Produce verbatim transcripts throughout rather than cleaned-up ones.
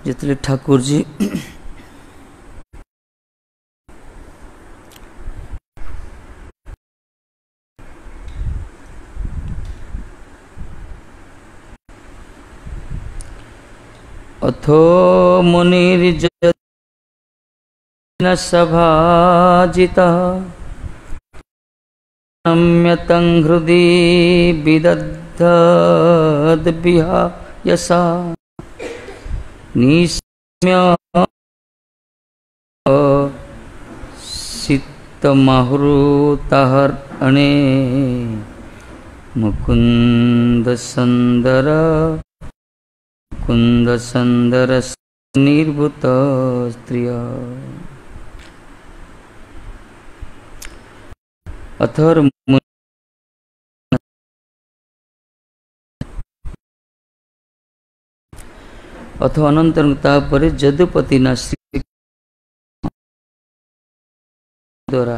जितने ठाकुर जी अथो मुनिर्जन सभाजितः नम्यतं हृदि विदधद्विहायसा निस्म्य सितमहृतहरणे मुकुंद सुंदर मुकुंद सुंदर निर्भूत स्त्रिय अथर अथ अनंतरं तापरे जदुपतिना श्री द्वारा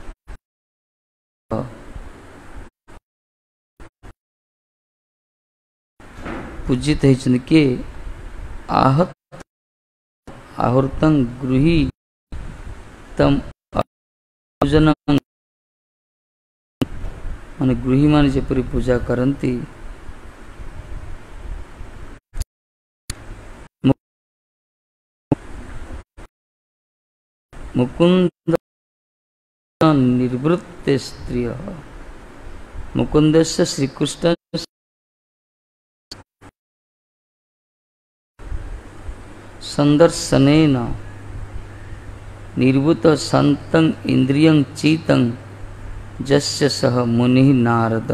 पूजित होइछन के आहत आहृतं गृही तम पूजन माने गृही माने जेपरि पूजा करंती मुकुंद निर्वृत्त स्त्रिय मुकुंदस्य श्रीकृष्ण संदर्शनेन निर्वृत शांतं इंद्रियं चीतं जस्य सह मुनि नारद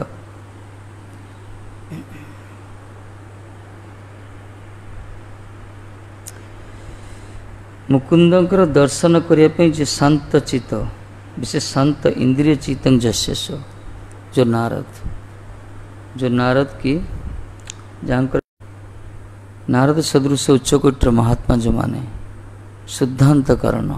मुकुंदंकर दर्शन करने जो शांत चित्त विशेष शांत इंद्रिय चित्तं जस्य सो जो नारद जो नारद की जानकर नारद सदृश उच्चकोट महात्मा जो माने शुद्धांत करण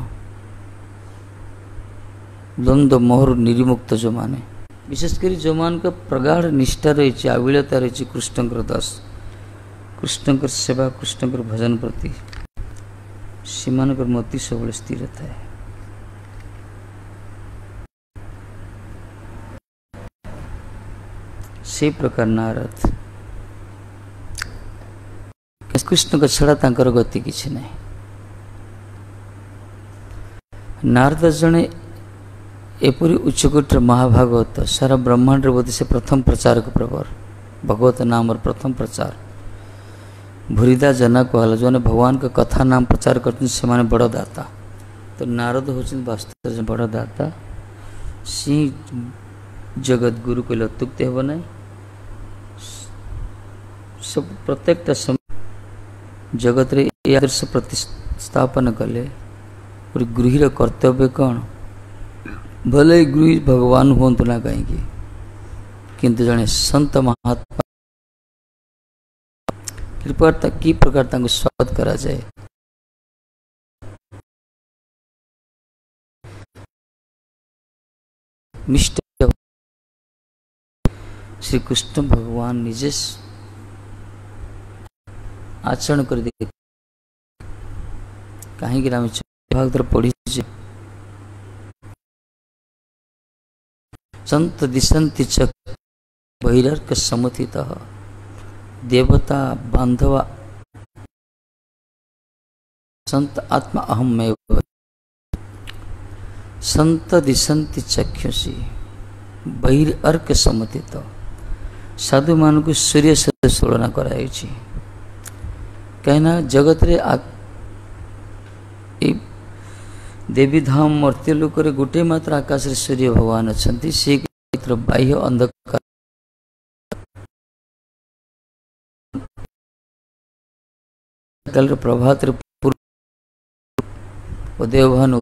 द्वंद्व मोहर निर्मुक्त जो माने विशेषकर जो मान का प्रगाढ़ निष्ठा रही आविलता रही कृष्णकर दास कृष्णकर सेवा कृष्णकर भजन प्रति सीमानकर मति सब स्थिर थाए से प्रकार नारद कृष्ण को छड़ा तांकर गति किछि नहीं नारद जने एपरी उच्चकोटर महाभागवत सारा ब्रह्मांड बोधि से प्रथम प्रचारक प्रवर भगवत नाम और प्रथम प्रचार भूरिदा जना कहला जो भगवान का कथा नाम प्रचार करते से माने बड़ दाता तो नारद होचन वास्तव बड़ दाता सी जगत गुरु को अत्युक्ति हे ना सब प्रत्येक समय जगत रे आदर्श प्रतिस्थापन कले और गृहर कर्तव्य कौन भले गृह भगवान हूँ ना कहीं किंतु जड़े संत महात्मा कृपा की प्रकार तांको स्वागत करा जाए मिष्ट श्री कृष्ण भगवान निजे आचरण कर दे कहीं भाग पढ़ी संत दिशंति च बहिर्क समुथितः देवता बांधव संत आत्मा अहमेव संत दिशंति चक्षुषी बहिर्क समुथित साधु मान को सूर्य से तुलना कराई कहना जगत रे देवी धाम मर्त्य लोक गोटे मात्र आकाश रे सूर्य भगवान अच्छा से बाह्य अंधकार कल प्रभात उदय भान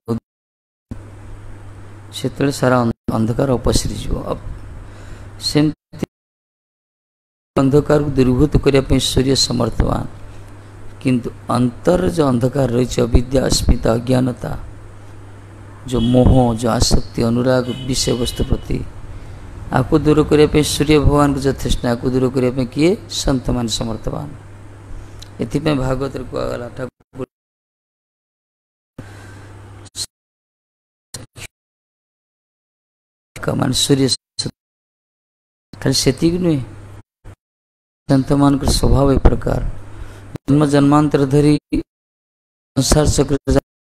से सारा अंधकार अपसरी अब से अंधकार को दूरीभूत करने सूर्य समर्थवान किंतु अंतर जो अंधकार रही अविद्या अस्मिता अज्ञानता जो मोह जो आसक्ति अनुराग विषय वस्तु प्रति आपको दूर करने सूर्य भगवान को यथेष्ट आपको दूर करने किए संत मान समर्थवान एथि भागवत कहला ठाकुर मान सूर्य खाली सेतिक नुहे संत मान स्वभाव ए प्रकार जन्म जन्मांतर धरी संसार चक्र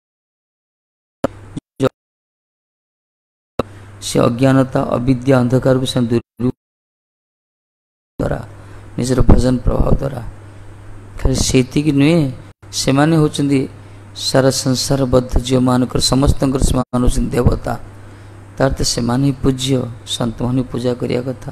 से अज्ञानता अविद्या अंधकार दूर द्वारा निजर भजन प्रभाव द्वारा खाली सेतिक नुहे से माने होचंदी सारा संसार बद्ध जीव मानकर समस्त देवता तार तो से माने पूज्य संत मान पूजा करिया कथा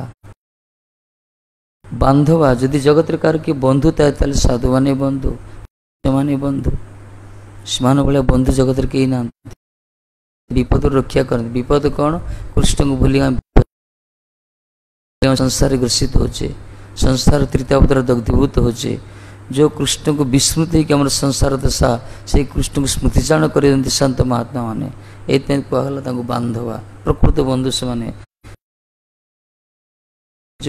बांधवा जदि जगत कार किए बंधु थाए साधु माने बंधु से बंधु सेमान भाया बंधु जगत कहीं ना विपद रक्षा करते विपद कौन कृष्ण को भूली संसार ग्रसित होचे संसार तृतीयावतार दग्धीभूत होचे जो कृष्ण को विस्मृत है कि हमारे संसार दशा से कृष्ण को स्मृतिचारण कर संत महात्मा मैंने ये कहला बांधवा प्रकृत बंधु से माने जो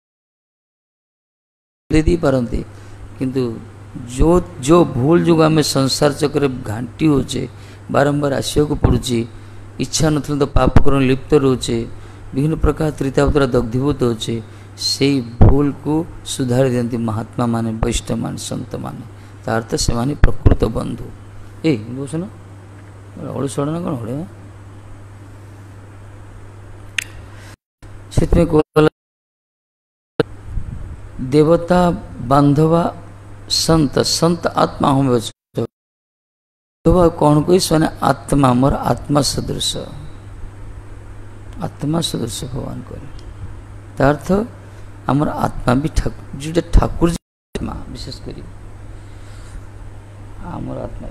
दे पारती किंतु जो जो भूल जो आम संसार चक्र घाटी होचे बारंबार आसिया को पड़ुची इच्छा न तो पाप कर्म लिप्त रोचे विभिन्न प्रकार तृतीयावतार दग्धीभूत होचे से भूल को सुधार दियंती महात्मा माने वैष्णव मान संत माने तार तो से माने प्रकृत बंधु ए बोस ना ओड़ सड़ ना कौन ओड़े से देवता बांधवा संत संत आत्मा हम कौन कोई माने आत्मा मोर आत्मा सदृश आत्मा सदृश भगवान करे तार्थ आमर आत्मा भी ठाकुर जो ठाकुर आत्मा विशेष कर आमर आत्मा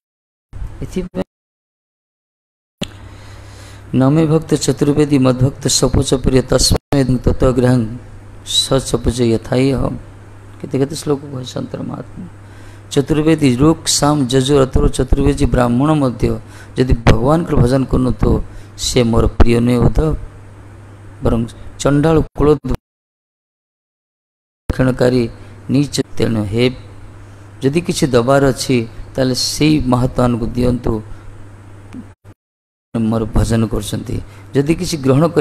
नमे भक्त चतुर्वेदी मद्भक्त सपोच प्रिय तस्मै तत्वग्रह सचपुज यथाई हम केते केते श्लोक कह संतर महात्मा चतुर्वेदी रोग साम जजु अथुर चतुर्वेदी ब्राह्मण मध्य यदि भगवान को भजन करनु तो से मोर प्रिय नहीं उद्धव बरं चंडाल कुल क्षणकारी नीच तेणु हे जदि किसी दबार अच्छी ताले से महात्मा को दिंतु मोर भजन करछंती जदि किसी ग्रहण कर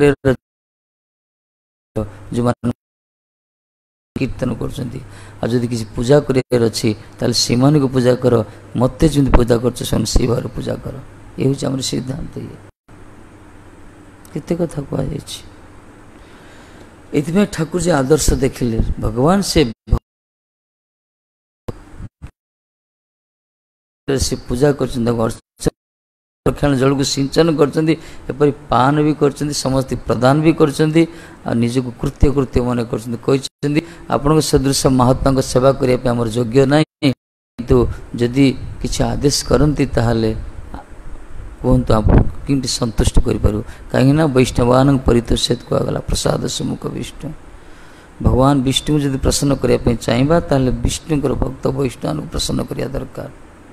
जो कीर्तन करछंती आ जदि किसी पूजा कर अच्छी ताले सीमान को पूजा कर मत जो पूजा कर भाव पूजा कर ये हूँ आम सिद्धांत ये केते कथा कह ठाकुर जी आदर्श देखिले भगवान से से पूजा कर जल को सिंचन कर पान भी कर समस्त प्रदान भी कर निज को कृत्य कृत्य मन कर आपण सदृश महात्मा सेवा करने योग्य ना किंतु जदि किसी आदेश करती ताहले कहतु आप कि संतुष्ट करूँ कहीं वैष्णवान परितोषित कहगला प्रसाद सम्मुख विष्णु भगवान विष्णु जदि प्रसन्न करने चाहिए ताहले विष्णुकर भक्त वैष्णव प्रसन्न करिया दरकार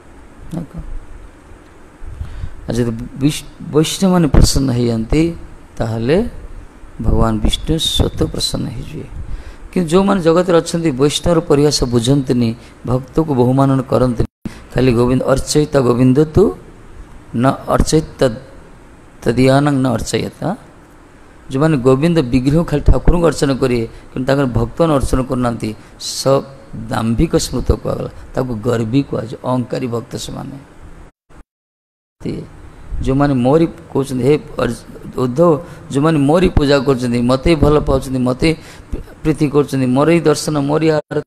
जब वैष्णव मान प्रसन्न होती ताहले भगवान विष्णु स्वतः प्रसन्न हो कि जो मैंने जगत अच्छा वैष्णव परिहास बुझंतनी भक्त को बहुमान करते खाली गोविंद अर्चयिता गोविंद तू न अर्चयित तदियान न अर्चयत जो मैंने गोविंद विग्रह खाली ठाकुर को अर्चन करेंगे कि भक्त अर्चन करना सब दाम्भिक स्मृत कहगला गर्वी कह अहंकारी भक्त से माने जो मैंने मोरी कहते हे उद्धव जो मैंने मोरी पूजा कर मत भल पाँच मत प्रीति कर मोर ही दर्शन मोरी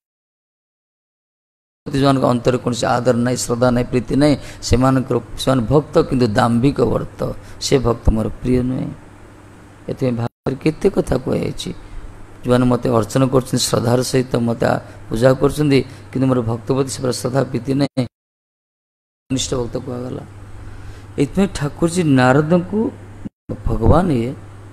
आरती जो अंतर कौन आदर ना श्रद्धा ना प्रीति ना से भक्त किंतु दाम्भिक वर्त से भक्त मोर प्रिय नुहे ये भाव केते कथा कह जो मैंने मत अर्चन कर श्रद्धार सहित मत पूजा कर मोर भक्तपति से श्रद्धा प्रीति ना निष्ठ भक्त कहगला इतने ठाकुर जी नारद को भगवान ये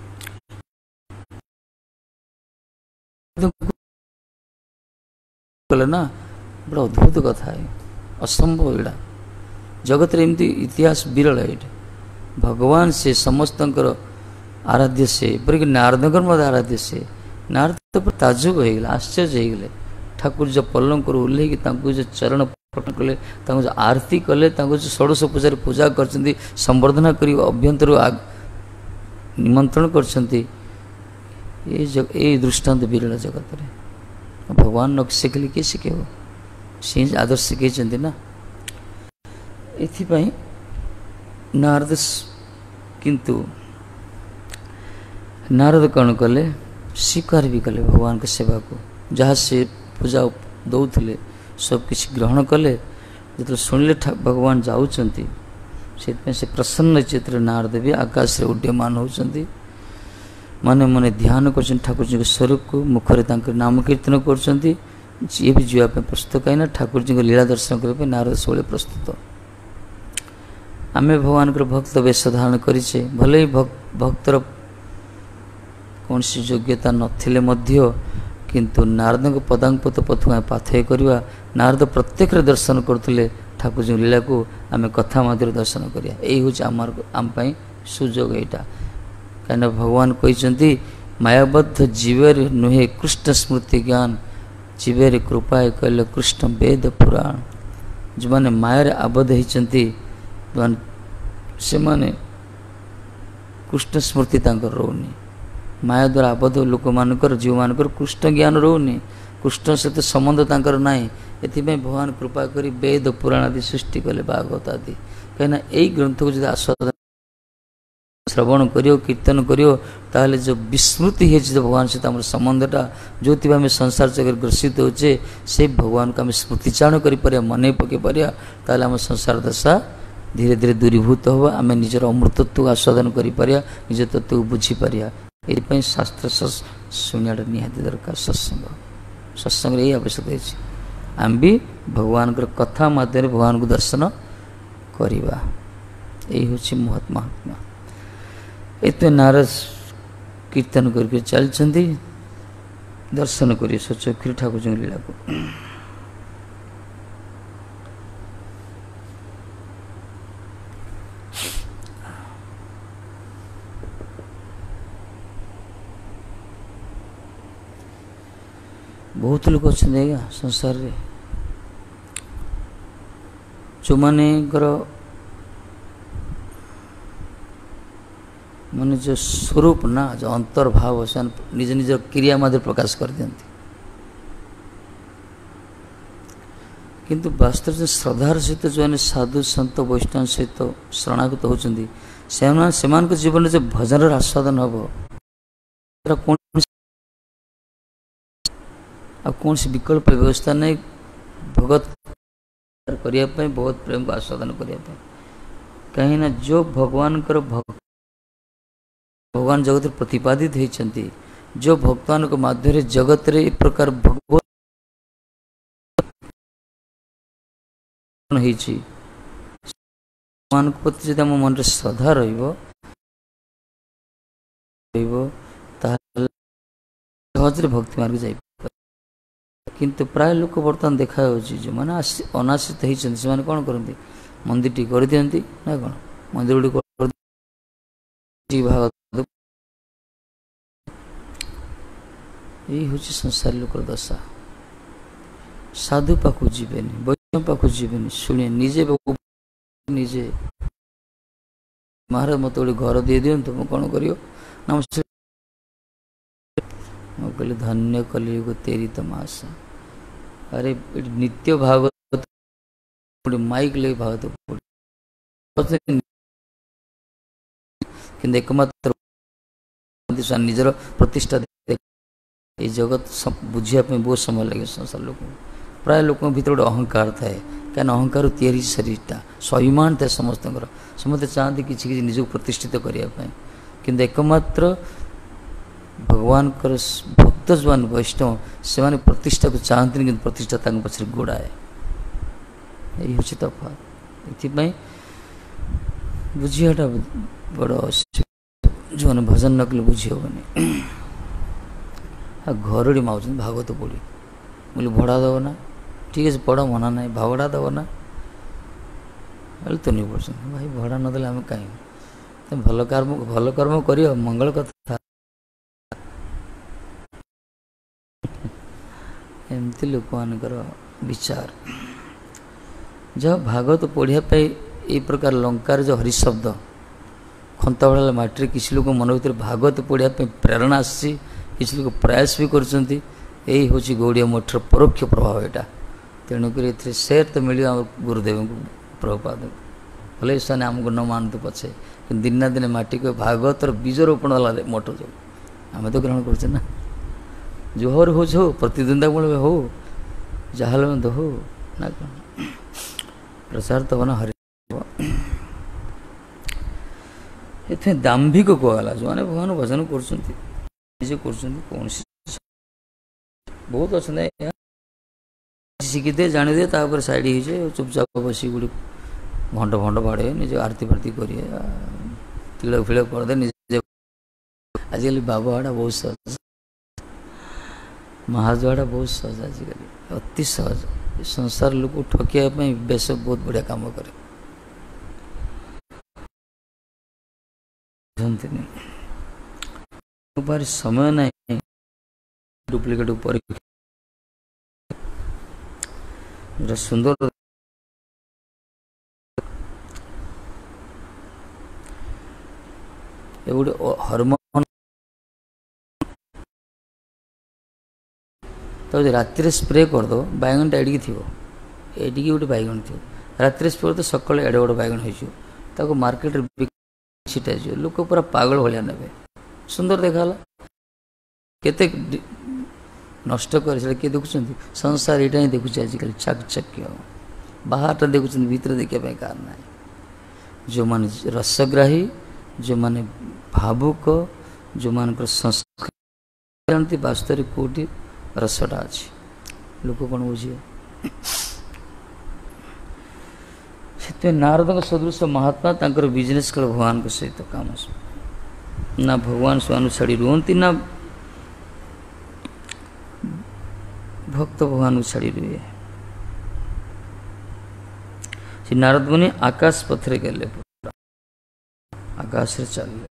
ना बड़ा अद्भुत कथा है असंभव एड़ा जगत एमती इतिहास विरल है भगवान से समस्त आराध्य से बल्कि नारद मत आराध्य से नारद तो ताजुब हो गला आश्चर्य हो गले ठाकुर जो पल्लंक ओह्ल जो चरण कले जो आरती कले जो षोड़श पूजा पूजा कर संवर्धना कर अभ्यंतर निमंत्रण करछंती ए जग ए दृष्टांत विरल जगत रे भगवान न शिखले किए शिखेब से आदर्श शिखई ना एथिपाई नारद किंतु नारद कौन कले स्वीकार भी कले भगवान के सेवा को जहाँ से पूजा दौले सब किसी ग्रहण कले जो शुणिले भगवान जाऊँगी से प्रसन्न चित्र नारद भी आकाश रे उड्यमान होती माने मने ध्यान कर ठाकुर जी के स्वरूप को मुखरे नाम कीर्तन कर ये भी जावाई प्रस्तुत कहीं ठाकुर जी को लीला दर्शन करने नारद सब प्रस्तुत आमे भगवान को भक्त वेश धारण करें भले ही भक्तर कौन सी योग्यता नथिले मध्य किंतु नारद को पदांकपत पथु पाथय करवा नारद प्रत्येक दर्शन करते ठाकुर जी लीला को आम कथा मध्य दर्शन करिया यही हूँ आम सुजोग यहाँ कहीं भगवान कहते मायाबद्ध जीवर नुहे कृष्ण स्मृति ज्ञान जीवर कृपा कहले कृष्ण वेद पुराण जो मैंने मायार आबद्ध होती से माने कृष्ण स्मृति रोनी माया द्वारा आबद्ध लोक मानकर जीव मानकर कृष्ण ज्ञान रोनी कृष्ण सहित संबंध तांकर नाई एथिपाई भगवान कृपा करी वेद पुराण आदि सृष्टि कले भागवत आदि कहीं यही ग्रंथ को जो आस्वादन श्रवण करियो कीर्तन करियो ताहले जो विस्मृति है भगवान सहित आम संबंधटा जो आम संसार जगह ग्रसित होचे से भगवान को आम स्मृतिचारण कर मन पकई पारिया ताहले आम संसार दशा धीरे धीरे दूरीभूत हो आम निजर अमृतत्व आस्वादन कर निज तत्व को बुझीपर ये शास्त्र शुणा निहाती दरकार सत्संग सत्संग यही आवश्यक है आम भी भगवान कथा माध्यम भगवान को दर्शन करवा यही हूँ महात्मा आत्मा एत नारद कीर्तन करके चलती दर्शन करिए सचक्षु ठाकुर जी लीला को बहुत लोग अच्छा संसार रे जो माने माने जो स्वरूप ना जो अंतर्भाव से निज निज क्रिया मध्य प्रकाश कर दियंती किंतु वास्तव से श्रद्धार सहित जो मैंने साधु संत वैष्णव सहित शरणागत होती से जीवन जो भजन आस्वादन हम आ कौन सी विकल्प व्यवस्था नहीं भगत करने बहुत प्रेम को आस्वादन करने कहीं ना जो भगवान कर भक्त भगवान जगत प्रतिपादित होती जो भक्तों को माध्यम जगत रे एक प्रकार भगवत भगवान प्रति जब आम मन श्रद्धा सहज भक्ति मार्ग जाए किंतु प्राय लोक बर्तमान देखा जो मैंने अनाश्रित होती से कौन करते मंदिर टी कर दिखती ना कौन मंदिर गुड़ी भाग यही हूँ संसार लोक दशा साधु पाखु जीवेनि वैष्णव पाखु जीवेनि शुणे निजे निजे महाराज मत गोटे घर दे दिंतु मु कौन कर कहली धन्य कलियुग तेरी तमाशा अरे नित्य भागवत माइक ले भागवत कि एकमात्र निजर प्रतिष्ठा ये जगत बुझापी बहुत समय लगे संसार लोक प्राय लोक भर गोटे अहंकार थाए क्या अहंकार तैयारी शरीरटा स्वाभिमान थाए समस्त समस्त चाहते कि किसी निज प्रतिष्ठित करने कि एकमात्र भगवान भक्त जो वैष्णव से प्रतिष्ठा को चाहती कि प्रतिष्ठा पछरे गोड़ाए यही हूँ तफात ये बुझाटा बड़ जो मैंने भजन न कले बुझी हेनी घरड़ी माँग भागवत पढ़ी बोली भड़ा दब ना ठीक है पढ़ मना ना भावड़ा दब ना बोले तो नहीं पढ़ भाई भड़ा नदेले आम कहीं भल कर्म भल कर्म कर मंगल कथा एमती लोक मानकर विचार जब भागवत पढ़ापी ये प्रकार लंकार जो हरिशब्द खंता भाला माटी किसी लोक मन भर भागवत पढ़ा प्रेरणा आसी किसी लोक प्रयास भी करछंती यही हूँ गौड़िया मठर परोक्ष प्रभाव यहाँ तेणुक सेर तो मिल गुरुदेव को प्रभुपाद भले स्थान आमको न मानतु पछे कि दिन दिन माटी को भागवतर बीज रोपण वाला मठ जो आम तो ग्रहण कर ना जोहर हो जो प्रतिद्वंद्वा हो जहाँ हो ना कौन प्रचार तो बना हरि ये दाम्भिक कहला जो मैंने भगवान भजन कर बहुत अच्छा शिखिदे जाणीदे तापर साइड हो चुपचाप बस गुड़ घंट घंट बाड़े निजे आरती फारती करें तिलक फिलक करदे निजे आजिकल बाबाड़ा बहुत सहज महाजुआड़ा बहुत सहज आजिकल अति सहज संसार लोग ठकिया बेस बहुत बढ़िया काम करे बार समय ना डुप्लिकेट ऊपर सुंदर गोटे हरमोन तो राति स्प्रे करदो बैगन टा एडिकी थी एडिकी गोटे बैगन थी राति स्प्रे तो सकाल एडे बड़ बैगन हो मार्केट छिटा लोक पूरा पागल भाया ने सुंदर देखाला केते नष्ट कर किए देखुं संसार यहाँ ही देखुचे आजिकल चाकचक्य बाहर देखुं भीतर देखापी कार ना जो मैंने रसग्राही जो मैंने भावुक जो मान संस्कार वास्तव कौटी रसटा अच्छी लोक कौन बुझे से नारद सदृश महात्मा तांकर बिजनेस कल भगवान को सहित काम ना भगवान स्वानु छाड़ी रुहती ना भक्त भगवान को छाड़ी रुए से नारद मुनि आकाश पथरे गले आकाश रे चलले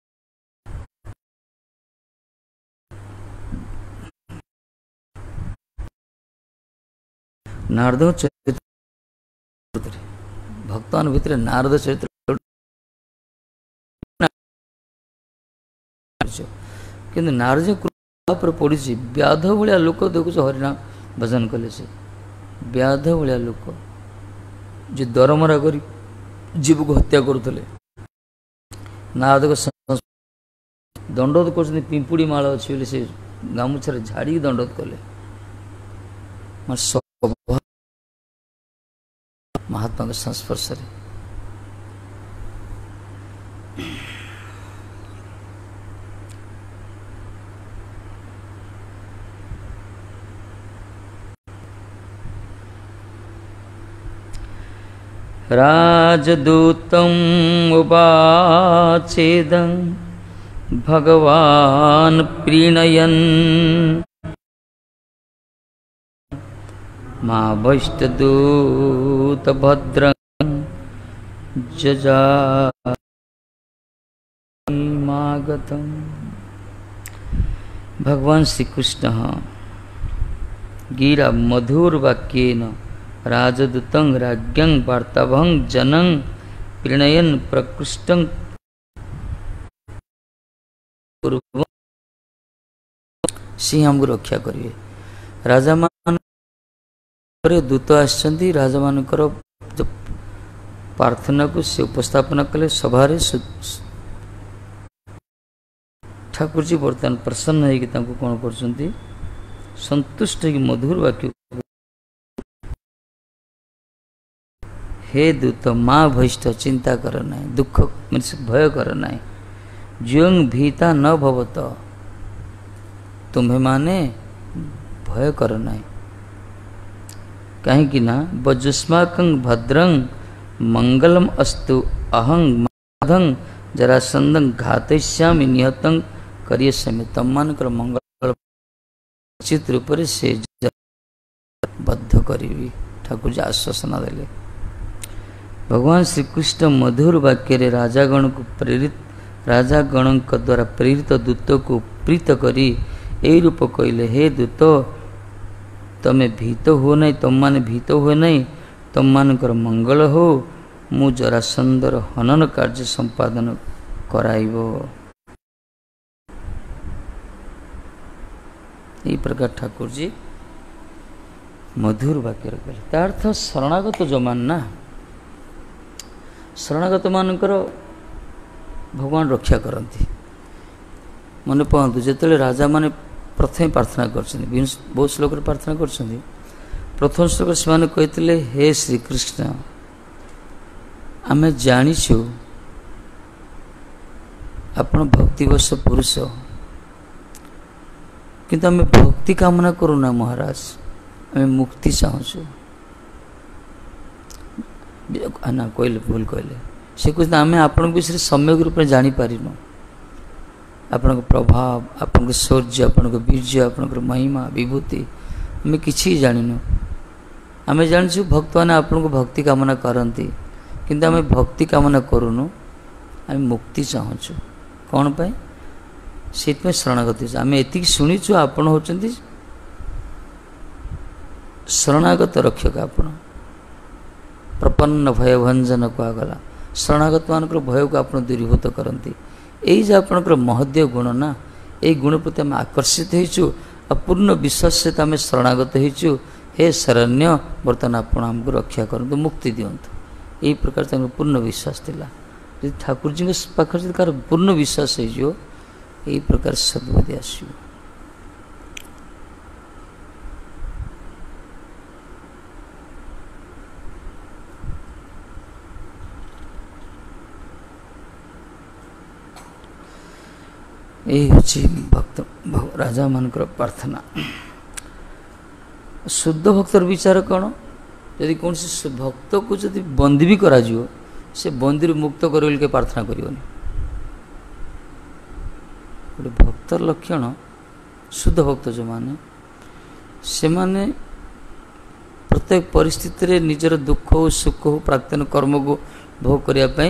नारद चरित्र भक्तान भितर नारद चरित्र किंतु नारद कृपा पर पड़ी व्याध भाया लोक देखुच हरिनाम भजन कले से व्याध भाया लोक जो दरमरा कर जीव को हत्या करुले नारद दंडोत कर पिंपुड़ी माल अच्छी से गामुछार झाड़ी दंडोत कले महात्मा के संस्पर्श राजदूतम् उवाचेदं भगवान् प्रीणयन् मा वैष्टदूत भद्रं जजामागतम्। भगवान श्री कृष्ण गिरा मधुर वाक्येन राजदूतं राज्ञं वार्तावहं जनं प्रीणयन् प्रकृष्टं सिंह हमको रक्षा करिए। राजा मान दूत आसछन्ति राजा मानकर जो प्रार्थना को से उपस्थापन कले सभार ठाकुर जी बर्तमान प्रसन्न होगी कौन कर संतुष्ट हो मधुर वाक्य हे दूत माँ भैष्ठ चिंता कर ना दुख मीन्स भय कर ना ज्यों भीता न भवत तुम्हें माने भय कर ना कहीं ना वजुष्माकं भद्रं मंगलम अस्तु अहं माधं जरासंधं घातयिष्यामि निहतं करिष्यामि तम मानकर मंगल उचित रूप से बद्ध करी ठाकुर जी आश्वासना देले। भगवान श्री कृष्ण मधुर वाक्य रे राजागण को प्रेरित राजागण द्वारा प्रेरित दूत को प्रीत करी यही रूप कहले हे दूत तमें भीत हो नहीं तुम माने भीत हो नहीं तुम मानकर मंगल हो मु जरासंधर हनन कार्य संपादन कराइब यही प्रकार ठाकुर जी मधुर वाक्य कहले। तार अर्थ शरणागत जो मान ना शरणागत मानकर भगवान रक्षा करती। मन पकातु जो राजा माने प्रथम प्रार्थना कर बहुत श्लोक प्रार्थना कर प्रथम श्लोक से कहते हे श्रीकृष्ण आम जाचु आपण भक्तिवश पुरुष किंतु आम भक्ति कामना करूना महाराज आम मुक्ति चाहूँ ना कहले भूल कहले से कहते आम आपण विषय सम्यक रूप में जानीपारिनु आपण प्रभाव आपण शौर्य आपण वीर्य आपण महिमा विभूति आम कि जानिनु आम जाचु भक्त मैंने आपण को भक्ति कामना करती किंतु आम भक्ति कामना करूनु आम मुक्ति चाहूँ कौन पाई से शरणागत आम एति शुणीचु आपण होचंती शरणागत रक्षक आपण प्रपन्न भय भंजन कहगला शरणागत मान भय को आप दूरीभूत करती यही जो आपणकर महदय गुण ना यही गुण प्रति आम आकर्षित होइचु पूर्ण विश्वास सहित आम शरणागत होइचु हे शरण्य बर्तमान आपण आमको रक्षा करंतु मुक्ति दियंतु यही प्रकार पूर्ण विश्वास थिला। यदि ठाकुर जी के पाखर कार पूर्ण विश्वास हो यही प्रकार सद्बुद्धि आसो। यही हूँ भक्त राजा मानकर प्रार्थना। शुद्ध भक्तर विचार कौन यदि कौन से भक्त को जब बंदी भी करा से बंदी मुक्त कर प्रार्थना करियोनी गोटे भक्तर लक्षण शुद्ध भक्त जो माने से माने प्रत्येक परिस्थिति रे निजर दुख हो सुख हो प्राक्तन कर्म को भोग करने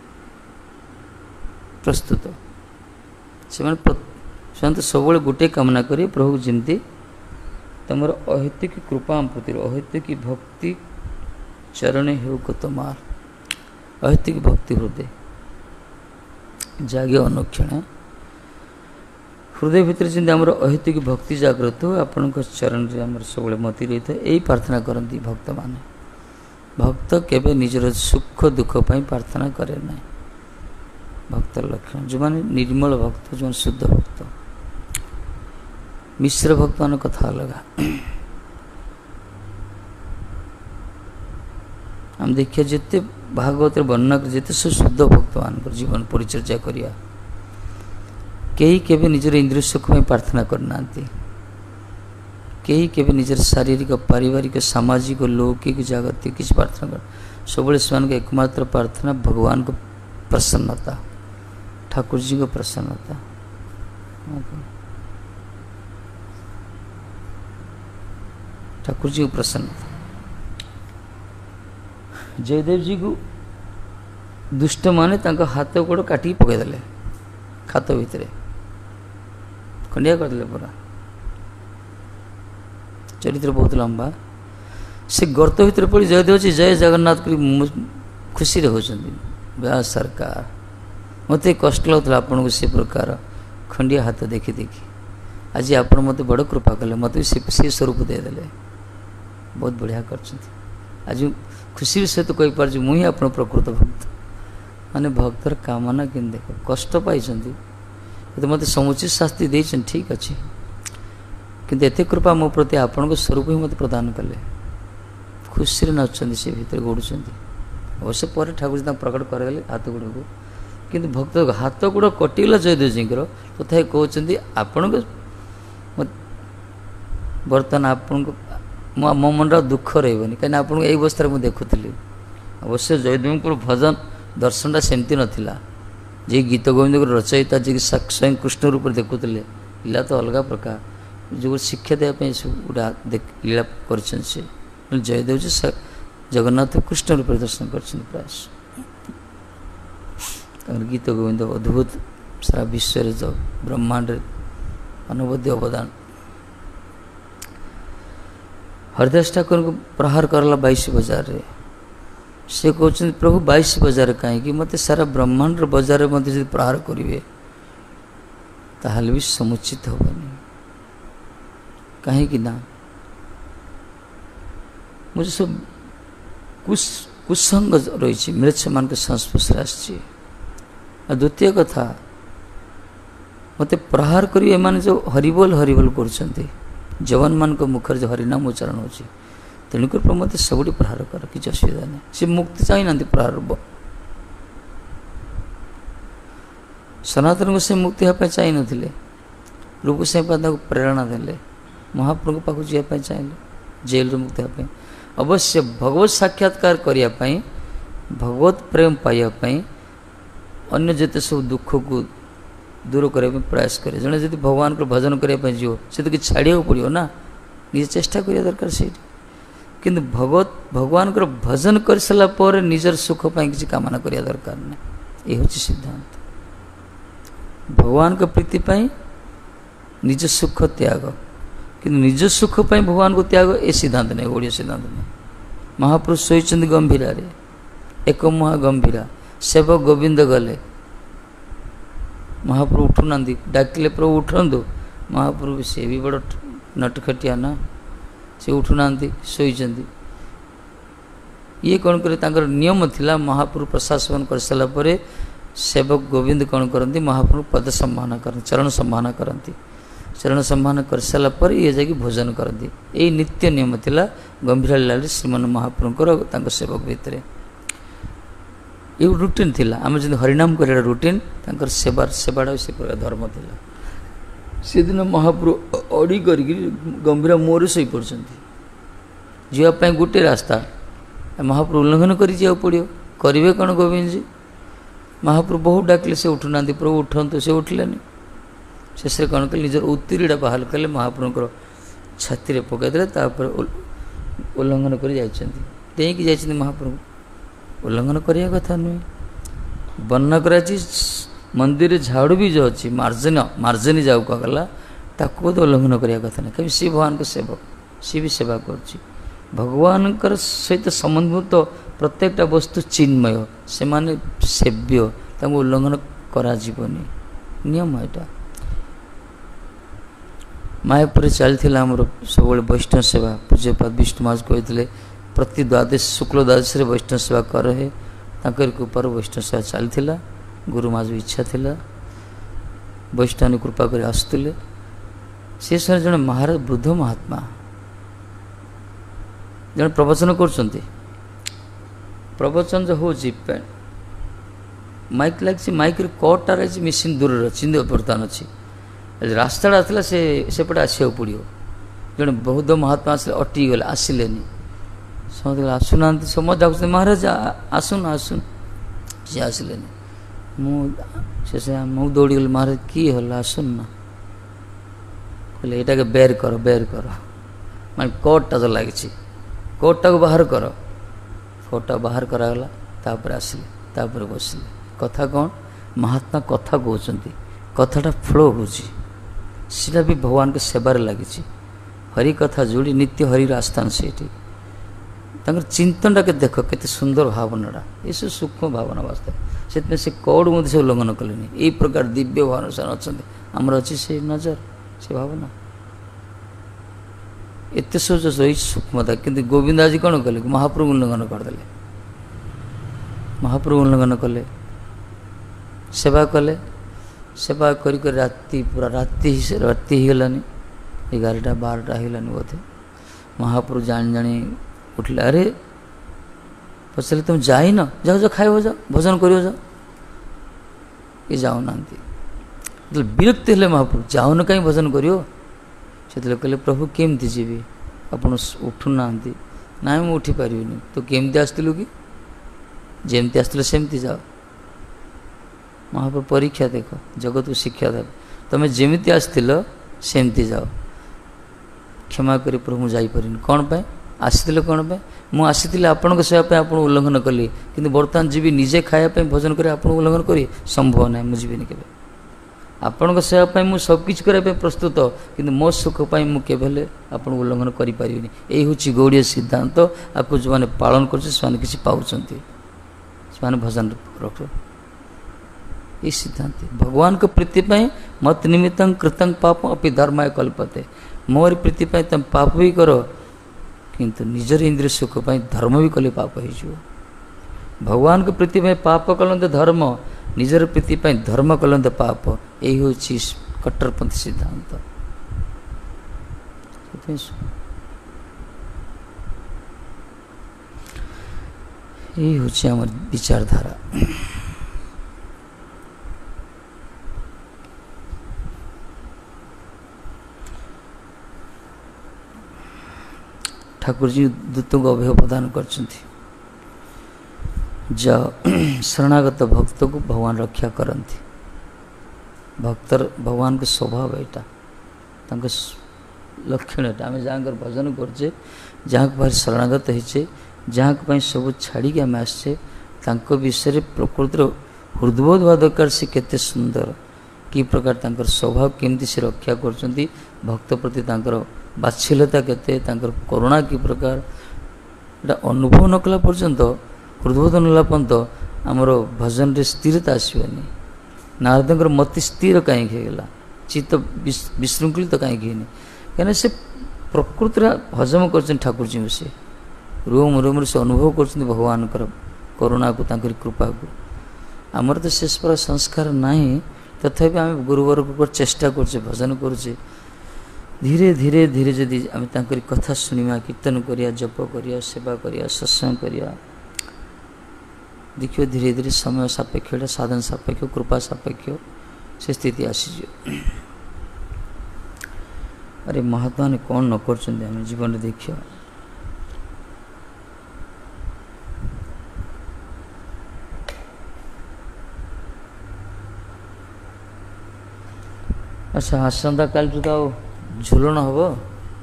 प्रस्तुत से तो सब गोटे कामना करें प्रभु जमती तुम अहेतुक कृपा प्रति अहेतुक भक्ति चरण हो तमार अहेतुक भक्ति हृदय जागे अनुक्षण हृदय भितर जमी आम अहेतुक भक्ति जागृत हो आपण चरण से आम सब मति रही था यही प्रार्थना करती भक्त माने। भक्त केवे निजर सुख दुख पाई प्रार्थना करे ना भक्त लक्षण जो माने निर्मल भक्त जो शुद्ध भक्त मिश्र भक्त मान कथा अलग हम देखिए जिते भागवत वर्णना जिते सब शुद्ध भक्त मान जीवन परिचर्या करिया कई केवे निजर इंद्रिय सुख में प्रार्थना करना कई केवे निजर शारीरिक पारिवारिक सामाजिक लौकिक जागतिक किसी प्रार्थना कर सब एकमात्र प्रार्थना भगवान को प्रसन्नता ठाकुर जी को प्रसन्नता ठाकुर जी को प्रसन्नता। जयदेव जी को दुष्ट माने तांका हाथ गोड़ काटी पकईदे खात भितर खंडिया करदे पूरा चरित्र बहुत लंबा से गर्त भितर पड़ी जयदेव जी जय जगन्नाथ कर खुशी होती ब्याह सरकार मत कष्ट लगता आपन को से प्रकार खंडिया हाथ देखी देखी आज आप मत बड़ कृपा कले मत से स्वरूप देदेले बहुत बढ़िया कर आज खुशी सहित कही पार मुझे आप प्रकृत भक्त माने भक्तर कामना कि देख कष्ट पाई तो मत समुचित शास्ति दे ठीक अच्छे किंतु एत कृपा मो प्रति आपण स्वरूप ही मत प्रदान कले खुशी नाचुं से भीतर गोड़ अवश्य पर ठाकुर जी प्रकट करदे हाथ गोड़ को किंतु भक्त हाथ गोड़ कटिगला जयदेव जी तथा कहते आपण बर्तमान आपण मो मन दुख रही कहीं आपको यही अवस्था मुझे देखुली अवश्य जयदेव भजन दर्शनटा सेमती नाला जी गीत गोविंद रचयिता जी स्वयं कृष्ण रूप देखुले लीला तो अलग प्रकार जो शिक्षा देवाई सब गोटा लीला कर जयदेव जी जगन्नाथ कृष्ण रूप दर्शन कर प्रयास गीत गोविंद अद्भुत सारा विश्व जो ब्रह्मांड अनवद्य अवदान हरदास ठाकुर को प्रहार करला बाईस बाजार रे से कहते प्रभु बाईस बजार कहीं मत सारा ब्रह्मांड बजार मत जो प्रहार करेंगे ताहले भी समुचित हेनी कहीं ना मुझे सब कुछ कुसंग रही मिलच मान के संस्पर्श आसी द्वितीय कथा मत प्रहार करी एमाने जो हरिबोल हरिबोल कर जवान मान को मुखर जो हरिनाम उच्चारण हो तेणुक प्रभु मत सब प्रहार कर कि असुविधा नहीं सी मुक्ति चाही ना प्रहार सनातन को से मुक्ति हाँपाई चाह नथिले प्रभु से प्रेरणा देले महाप्रभु पाक जावाई चाहिए जेल मुक्ति हाँपाई अवश्य भगवत साक्षात्कार करने भगवत प्रेम पाइबापी अन्य जिते सब दुख को दूर करने प्रयास करे जड़े जब भगवान को भजन करने जीव से तो कि छाड़ा पड़ो ना निजे चेष्टा करिया दरकार से किंतु भगवत भगवान को भजन कर सारापर निजर सुख पाई किसी कामना करिया दरकार नहीं ये हूँ सिद्धांत भगवान को प्रीति पाई निज सुख त्याग किंतु निज सुख पाई भगवान को त्याग ए सिद्धांत नहीं ओडिया सिद्धांत नहीं महापुरुष शोचंद गंभीरा रे एक महा गंभीरा सेवक गोविंद गले महाप्रभु उठुना डाकिले प्रभु उठंतु महाप्रभु से भी बड़ नटखटिया ना से उठुना शोचंदी ये कौन करे तांकर नियम थिला महाप्रभु प्रसाद सेवन कर सारा पर सेवक गोविंद कौन करती महाप्रभु पद सम्मान करते चरण सम्मान करती चरण सम्मान कर सारा पर ये जाकि भोजन करती यही नित्य नियम थिला गंभीर लीला श्रीमान महाप्रभुकर सेवक भितर ये रुटीन थिला आम जो हरिनाम कर रुटीन तांकर सेवार सेवाड़ा से प्रकार धर्म थिला से दिन महाप्रभु अड़ी कर गंभीर मोर शई पड़ते जावाई गोटे रास्ता महाप्रभु उल्लंघन कर पड़ो करेंगे कौन गोविंद जी महाप्रभु बहुत डाकिले से उठुना प्रभु उठंतु से उठिलेनी शेष कौन कले निजर उत्तीड़ा बाहर कले महाप्रभुर छाती पकईदे उल्लंघन कर जाइए महाप्रभु उल्लंघन करने कथा नुहे वर्णना कर मंदिर झाड़ू भी जो अच्छी मार्जन मार्जनी जाऊ कहला ताको तो उल्लंघन करने कथा नहीं कभी सी भगवान को सेवक सी भी सेवा कर भगवान सहित संबंधित प्रत्येकटा वस्तु चिन्मय से माने सेव्य तांको उल्लंघन करा जीवनी नियम एटा मायापुर चलता आमर सब वैष्णव सेवा पूज्यपाद विष्णु महाराज कहते प्रति द्वादश शुक्ल द्वादश वैष्णव सेवा कर है ऊपर वैष्णव सेवा चलता गुरु महाराज इच्छा थिला वैष्णव कृपा कर आसुले से समय जड़े महाराज वृद्ध महात्मा जड़े प्रवचन कर प्रवचन जो हो माइक लगे माइक कटा रही मेसीन दूर अच्छी बर्तमान अच्छी रास्ता आसला से सेपटे आसो पड़ो जड़े बौद्ध महात्मा आस अटकी गले आसिले समझ आसुना समझ डाक महाराज आसुन आसुन सी आसिले मुझे मुझे दौड़ी गली महाराज किए हल आसुन ना कहले यहाँ के बेर कर बेर कर मैं कोटा जो लगी कोटा को बाहर कर कोटा बाहर करागला तापर आसिले तापर बसिले कथा कौन महात्मा कथा कहते कथाटा फ्लो हो सीटा भी भगवान के सेवार लगी हरि कथा जोड़ी नित्य हरि आस्थान से चिंतनटा के देख के सुंदर भावनाटा ये सब सूक्ष्म भावना वास्तव से कौड़ मत से उल्लंघन कले यही प्रकार दिव्य भावना से अच्छा आमर अच्छी से नजर से भावना एत सोच रही सूक्ष्मता किंतु गोविंद आज कौन कले महाप्रभु उल्लंघन करदे महाप्रभु उल्लंघन कले सेवा कले सेवा करी कर राति पूरा राति राति ही गलानी एगारटा बारटा होगलानी बोधे महाप्रभु जान जानी उठले अरे पचारे तुम जाई न जाओ जाओ खाए जाओ भोजन करियो जाओ ये जाओ ना विरक्ति हेले महाप्रभु जाओ न कहीं भोजन करियो से कहले प्रभु केमती जीवी आपण उठुना ना मुझे उठी पारि तो केमती आसलु कि जमती आसते सेमती जाओ महाप्रभु परीक्षा देख जगत को शिक्षा दे तुम्हें जमी आसतिल सेमती जाओ क्षमा करी प्रभु मुझे जापरि कौन पाए आसते कौन पाए मुझे आसी आपण सेवाई आप उल्लंघन कली कि बर्तमान जी निजे खायापी भोजन कर आप उल्लंघन करी संभव ना मुझे जीवन के आपण सेवा मु सबकि करने प्रस्तुत किंतु मो सुख मु केवल आपन उल्लंघन करि परिबिनी। एही होची गौड़ीय सिद्धांत। आपको जो माने पालन करछे से किसी पाउछंती, से भजन रख ये सिद्धांत। भगवान को प्रीति पाई मत निमित्तं कृतं पाप अपि धर्माय कल्पते। मोर प्रीति पाई तुम पाप भी करो किंतु निजर इंद्रिय सुख पाई धर्म भी कले पाप हो। भगवान को प्रीति पाई पाप कलंते धर्म, निजर प्रीति पाई धर्म कलंते पाप। यही हूँ कट्टरपंथी सिद्धांत। यही हूँ आम विचारधारा। ठाकुर जी दूत को अभय प्रदान कर शरणागत भक्त को भगवान रक्षा करती। भक्तर भगवान के स्वभाव यहाँ लक्षण है। आम जहाँ भजन करचे, जहाँ बाहर शरणागत होचे, जहाँ सब छाड़ी आम आसचे, विषय प्रकृतिर हृदबोध हवा दरकार। से केते सुंदर कि प्रकार तांकर स्वभाव केमती से रक्षा करचंती। भक्त प्रति तांकर बात्सल्यता केते, तांकर करुणा कि प्रकार एटा अनुभव न कला पर्यंत, हृदबोध नला पर्यंत आमर भजन रे स्थिरता आसबनी। नारदंकर मति स्थिर कहीं चित्त विशृंखलित तो कहीं कहीं से प्रकृति हजम कर ठाकुर जी से रोम रोम से अनुभव कर भगवान करुणा को तांकर कृपा को। आमर तो शेष पर संस्कार नहीं, तथापि आम गुरुवर को चेष्टा करछे, भजन करछे। धीरे धीरे धीरे जदि आम तांकर कथा सुनिया, कीर्तन करिया, जप करिया, सेवा करिया, सत्संग करिया, देखियो धीरे धीरे समय सापेक्ष, साधन सापेक्ष, कृपा सापेक्ष से स्थिति आसीज। अरे महात्मा ने कौन न कर जीवन में देखियो। अच्छा आसंता काल तो झुलन हम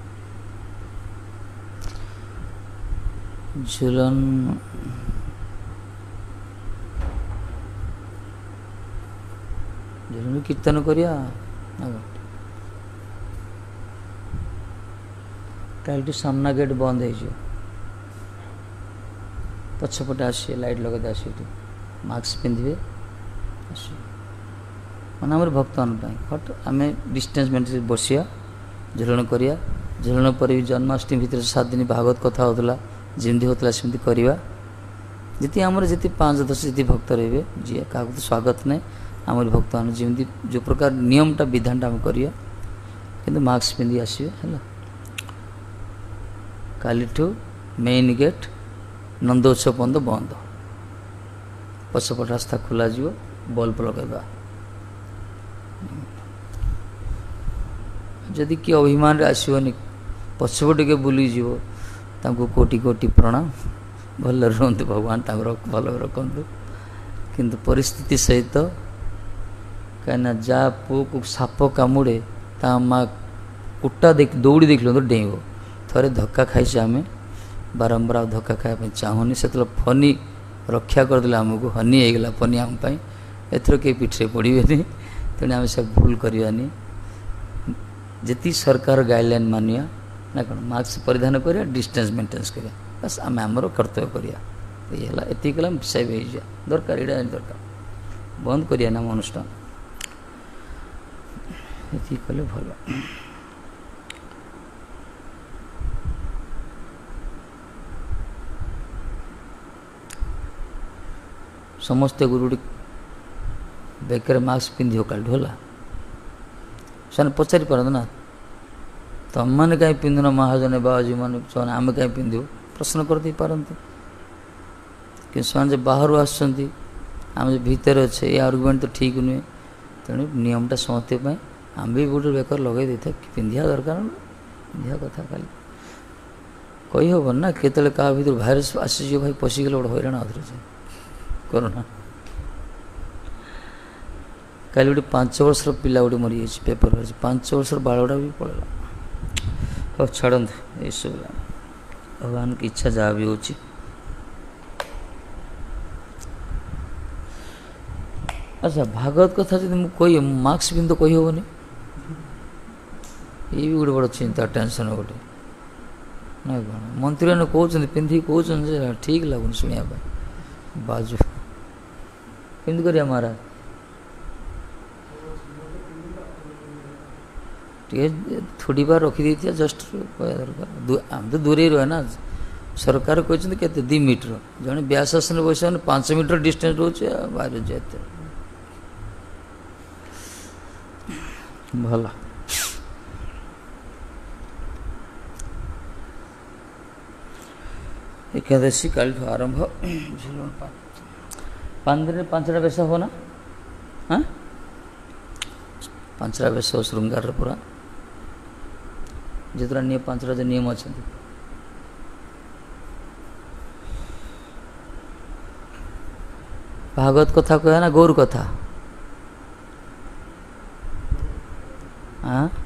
झुलन झुलन कीर्तन करिया। कल सामना गेट बंद हो पछपटे आस लाइट लगे आस मास्क पिंधे आस मैंने आम भक्त मान हट आम डिस्टेंस मेंटेन बसिया झुलन करिया। झुलन पर भी जन्माष्टमी भितर सात दिन भागवत कथा होता जमी होता सेमती करवा। जी आमर जी पाँच दस जी भक्त रे जी क्या तो स्वागत नहीं। आम भक्त मान जमी जो प्रकार नियमटा विधानटा आम करिया किंतु मास्क पिंधि आसवे है। कालीठू मेन गेट नंदोत्सव पर्यंत बंद, पछपट रास्ता खोल बल्ब लगेगा। जदि किए अभिमान आसवनी पछपट के बुलीज कोटि कोटि प्रणाम। भल रुहतु भगवान भल रखु किंतु परिस्थिति सहित कहीं जा पु को साप कामुड़े ता माँ कुटा देख दौड़ी देख लो डेब थे धक्का खाई आम बारंबार धक्का खाया चाहूनी से फनी रक्षा करदे आमको हनी होगला फनी आम एथर कई पिठे पड़े तेणु आम सब भूल करवानी। जी सरकार गाइडलाइन मानिया ना कौन मास्क परिधान करिया, डिस्टेंस मेंटेन्स करिया, बस आम आमर कर्तव्य करिया। ये एति कला सेव हो दरकार एटा दरकार बंद करिया नाम अनुष्ठान ये कले भल। समस्ते गुरुटी बेकर मास्क पिंधि काल से पचारि पारत ना तुम मैंने कहीं पिंधुन महाजन बाबाजी मान आम कहीं पिंधु प्रश्न कर पारती कि बाहर आसुँच आम जो भितर अच्छे ये आर्गुमेंट तो ठीक नुहे। तेणु नियमटा समस्ते आम भी गोटे बेकर लगे दे था पिंधा दरकार पिंधा कथा खाली कही हेन ना केतले क्या भर भाइरस आसी भाई पशिगले गोटे हईराण आधे कोरोना। कल गोटे पांच वर्षर पिला गोटे मरी पेपर पांच वर्षर बालगुड़ा भी पड़ेगा। हाँ छाड़ू ये सब भगवान की इच्छा जहाँ भी हो। अच्छा भागवत कथा जब मुझे कही मार्क्स भी तो कही हेनी ये भी गोटे बड़ चिंता टेंशन गोटे ना कौन मंत्री मैंने कहते पिंधि कहते ठीक लगुन शुणा बाजू केमती करिया महाराज टे थोड़ी बार रखी थी जस्ट कह दरकार आम तो दूरे रहे ना सरकार कहते के दी मीटर जड़े व्यास आसन बस पांच मीटर डिस्टेंस रोचे बाहर जाते भला एकादशी काल आरंभ पाँच दिन पांचटा बेस हो ना हाँ पांचटा बेस श्रृंगार पूरा जितना नियम पांचटा जो नियम अच्छा भागवत कथा कह ना गौर कथा हाँ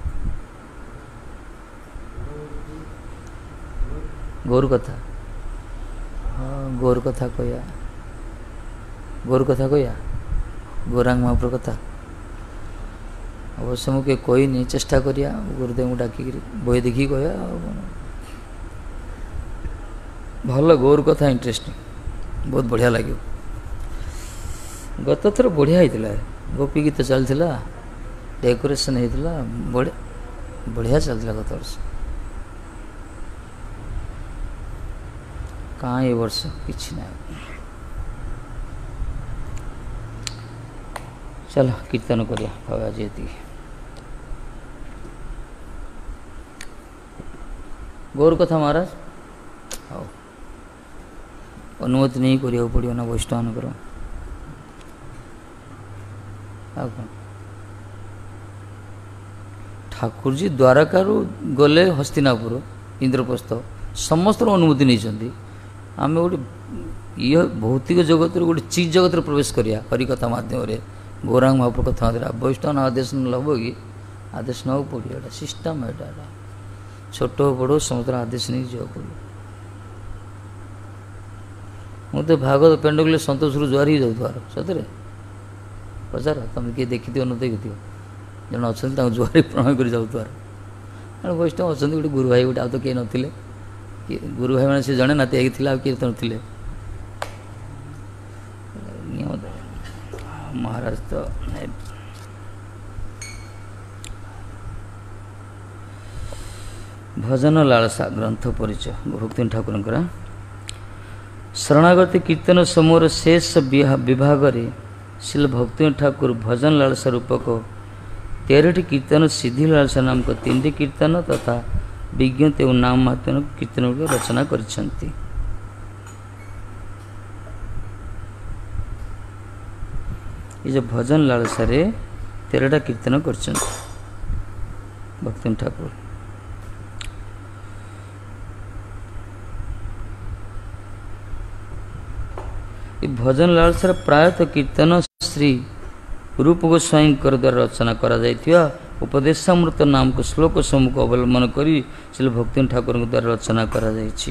गौर कथा हाँ गौर कथा कहया गौर कथा कहया गौरांग महाप्रभु कथा अवश्य मुझे कोई नहीं चेष्टा करिया गुरुदेव डाक बही देखी कहया भल गौर कथा इंटरेस्टिंग बहुत बढ़िया लगे गत थर बढ़िया होता गोपी गीत चलता डेकोरेशन होता बढ़िया बढ़िया चलता गत वर्ष कहाँ ये वर्ष किसी ना चलो कीर्तन करिया बाबा जी ये गौर कथा महाराज हाँ अनुमति नहीं करिया पड़ो ना वैष्णव करो ठाकुर जी द्वारका गले हस्तिनापुर इंद्रप्रस्थ समस्त अनुमति नहीं आम गोटे ये भौतिक जगत गोटे चीज जगत प्रवेश करिया हरिकथा माध्यम गौरांग महाप्रभु कथा माध्यम वैष्णव आदेश लब कि आदेश ना पड़ो ये सिस्टम एटा छोट बड़ समस्त आदेश नहीं जा पड़ो मुझे भागवत पेंडुगले संतोष जुआर ही जाऊर सतरे पचार तुम किए देखी न देखी जन अच्छा जुआरी प्रणाम कर जाऊर वैष्णव अच्छा गोटे गुरु भाई गोटे आ तो किए नथिले गुरु भाई मैंने से जड़े नाती आई थी किए तो थे महाराज तो भजन लालसा ग्रंथ परिचय भक्ति ठाकुर शरणागति कीर्तन समूह शेष विभाग शिल भक्ति ठाकुर भजन लालसा रूपक तेरह कीर्तन सिद्धि लालसा नाम को तीन कीर्तन तथा विज्ञत एवं नाम मात्र कीर्तन गुड़ रचना करिसेंती ये जो भजन लालसा रे तेरहटा कीर्तन कर भक्ति ठाकुर ये भजन लालसा प्रायतः कीर्तन श्री रूप गोस्वाई द्वारा रचना करा जाइथिया उपदेशामृत नाम को श्लोक समूह को अवलंबन करी श्री भक्ति ठाकुर द्वारा रचना करा जाइछि।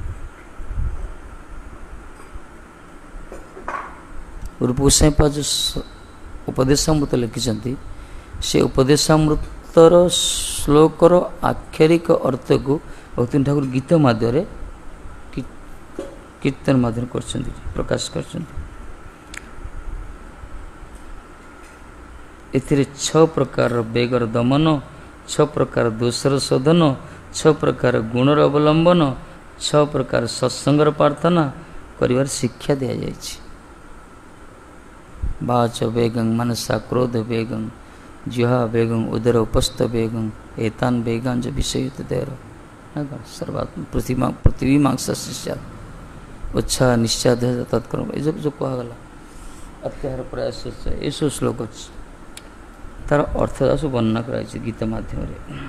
रूप गोस्वाई पा जो उपदेशामृत लिखिं से उपदेशामृतर श्लोकर आक्षरिक अर्थ को भक्ति ठाकुर गीत माध्यम कीर्तन माध्यम कर प्रकाश कर एथिरे छ प्रकार बेगर दमन छ प्रकार दोषर शोधन छ प्रकार गुणर अवलंबन छ प्रकार सत्संगर प्रार्थना करिवार शिक्षा दिया जायछि। वाच वेगं मनसा क्रोध वेगं जिहा वेगं उदर उपस्थ वेगं एतान वेगान जो विषय देर सर्वात्म पृथ्वी पृथ्वी मांस शिष्या उच्छा निश्चाद तत्क्रम ये जो कहगला अत्याहार प्रयास ये सब श्लोक अच्छे तार अर्थदा सब वर्णना कर गीत माध्यम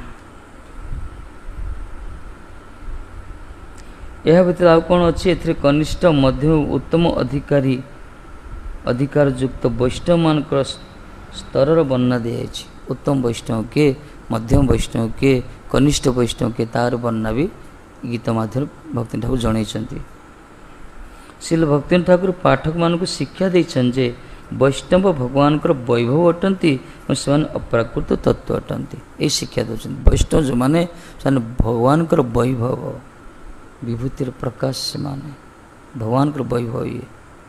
यह व्यतीत आउ कौन अच्छी ए कनिष्ठ मध्यम उत्तम अधिकारी अधिकार युक्त वैष्णव मान स्तर वर्णना दी उत्तम वैष्णव के मध्यम वैष्णव के कनिष्ठ वैष्णव के तार वर्णना भी गीत माध्यम भक्ति ठाकुर जन श्रील भक्ति ठाकुर पाठक मान को शिक्षा देछन जे वैष्णव भगवान वैभव अटंती और से अप्राकृत तत्व अटंती ये शिक्षा दौरान वैष्णव जो माने भगवान वैभव विभूतिर प्रकाश से माने भगवान वैभव ये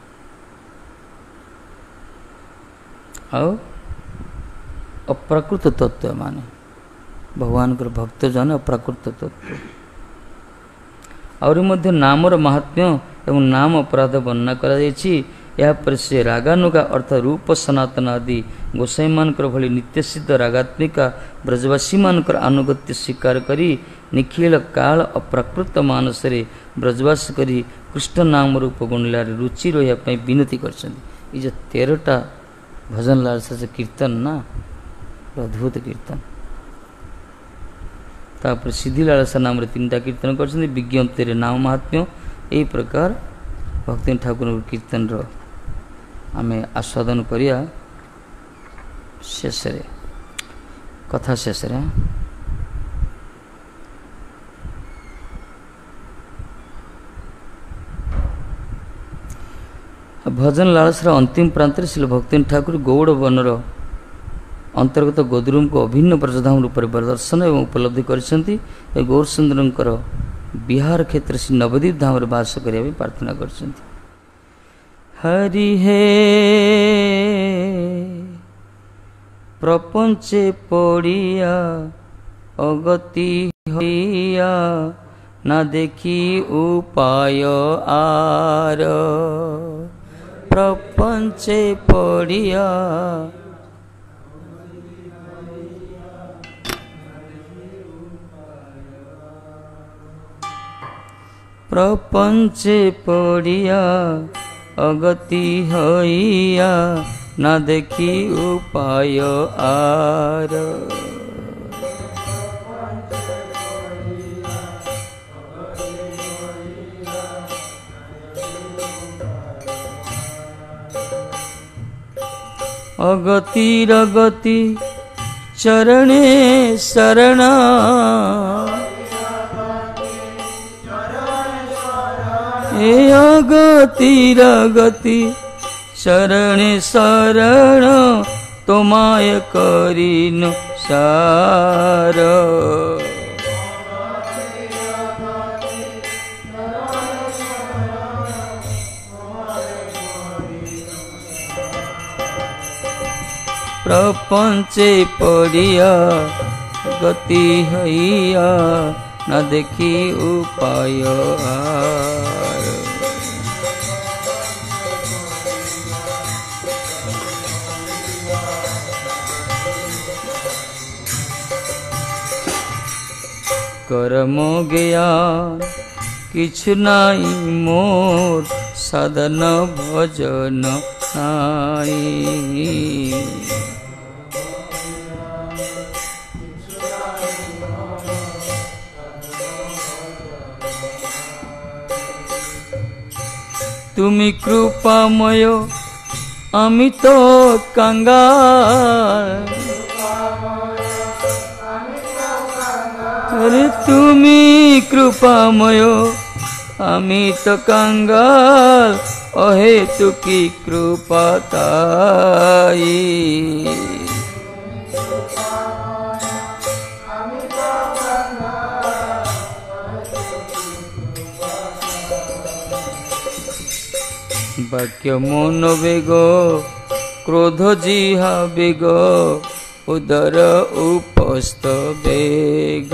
आओ अप्राकृत तत्व माने भगवान भक्त जन अप्राकृत तत्व और मध्य नामर महात्म्य एवं नाम अपराध वर्णना करा यापर से रागानुगा अर्थ रूप सनातन आदि गोसाई मानकर भली नित्य सिद्ध रागात्मिका ब्रजवासी मानकर अनुगत्य स्वीकार करी निखिल काल अप्राकृत मानस ब्रजवास करी कृष्ण नाम रूप गुणलार रुचि रही विनती कर जो तेरहटा भजन लालसा से कीर्तन ना अद्भुत कीर्तन तापर सिद्धि लालसा नाम तीन टा कीर्तन कर विज्ञ तेरे नाम महात्म्य यही प्रकार भक्ति ठाकुर कीर्तन रो आमे आस्वादन करिया शेष रे कथा शेष रे भजन लालसार अंतिम प्रांत श्री भक्ति ठाकुर गौड़ बनर अंतर्गत गोदरूम को अभिन्न ब्रजधाम रूप प्रदर्शन एवं उपलब्धि करछंती गौर सुंदरंकर बिहार क्षेत्र श्री नवद्वीप धाम वास करने प्रार्थना करछंती। हरि हे प्रपंचे पड़िया अगति होइया ना देखी उपाय आर प्रपंचे पड़िया प्रपंचे पड़िया अगति होइया ना देखी उपाय आर अगति रगति चरणे शरण ए अगति रगति शरण शरण तोमाय करीन सार प्रपंचे पड़िया गति हैया न देखी उपाय आर कर्म ज्ञान किछु नाई मोर साधन भजन नाई तुमी कृपामय आमी तो कांगाल अरे तुमी कृपामय आमी तो कांगाल अहे तुकी कृपा ताई वाक्य मन वेग क्रोध जिहा वेग उदर उपस्थ वेग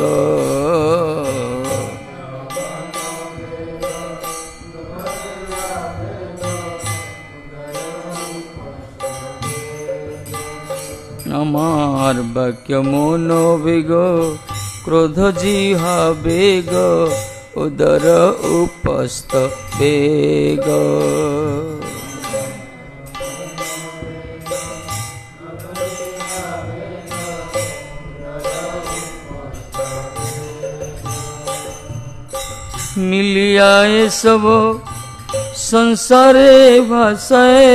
আমার বাক্য মন বেগ ক্রোধ জিহা বেগ উদর উপস্থ বেগ मिलिया ए सब संसारे भाषाए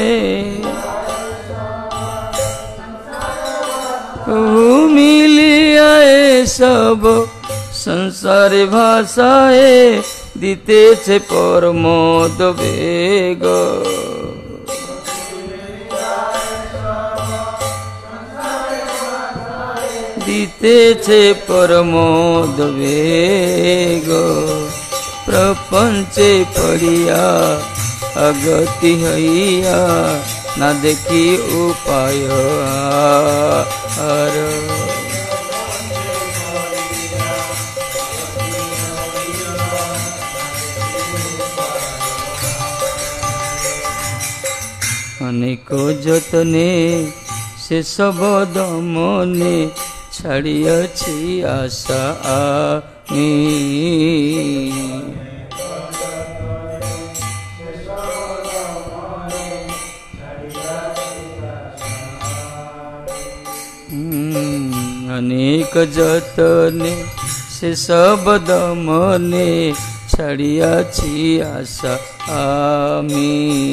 मिलिया ए सब संसार भाषाए दीते छे परमोद वेग दितेछे परमोद वेग प्रपंचे पड़िया अगति हैया ना देखी उपाय हर अनेक जतने से सब दमने छाड़ियाछि आशा आमी अनेक जतने से सब दमने छाड़ियाछि आशा आमी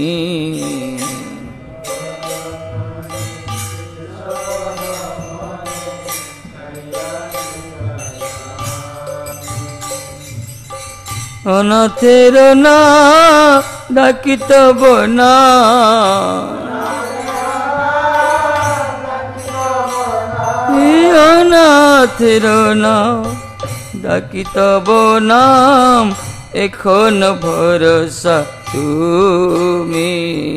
अनाथेर ना डाकी तब ना अनाथेर ना डाकी तब नाम एखन भरोसा तुमी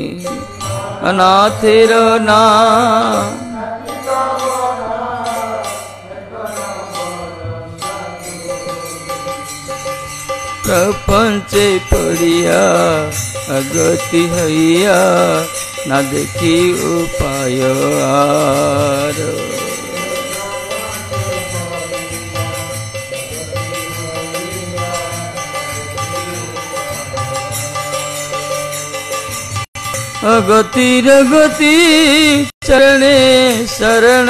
अनाथेर ना प्रपंचे पड़िया अगति हैया ना देखी उपाय आर अगतिर गति चरणे शरण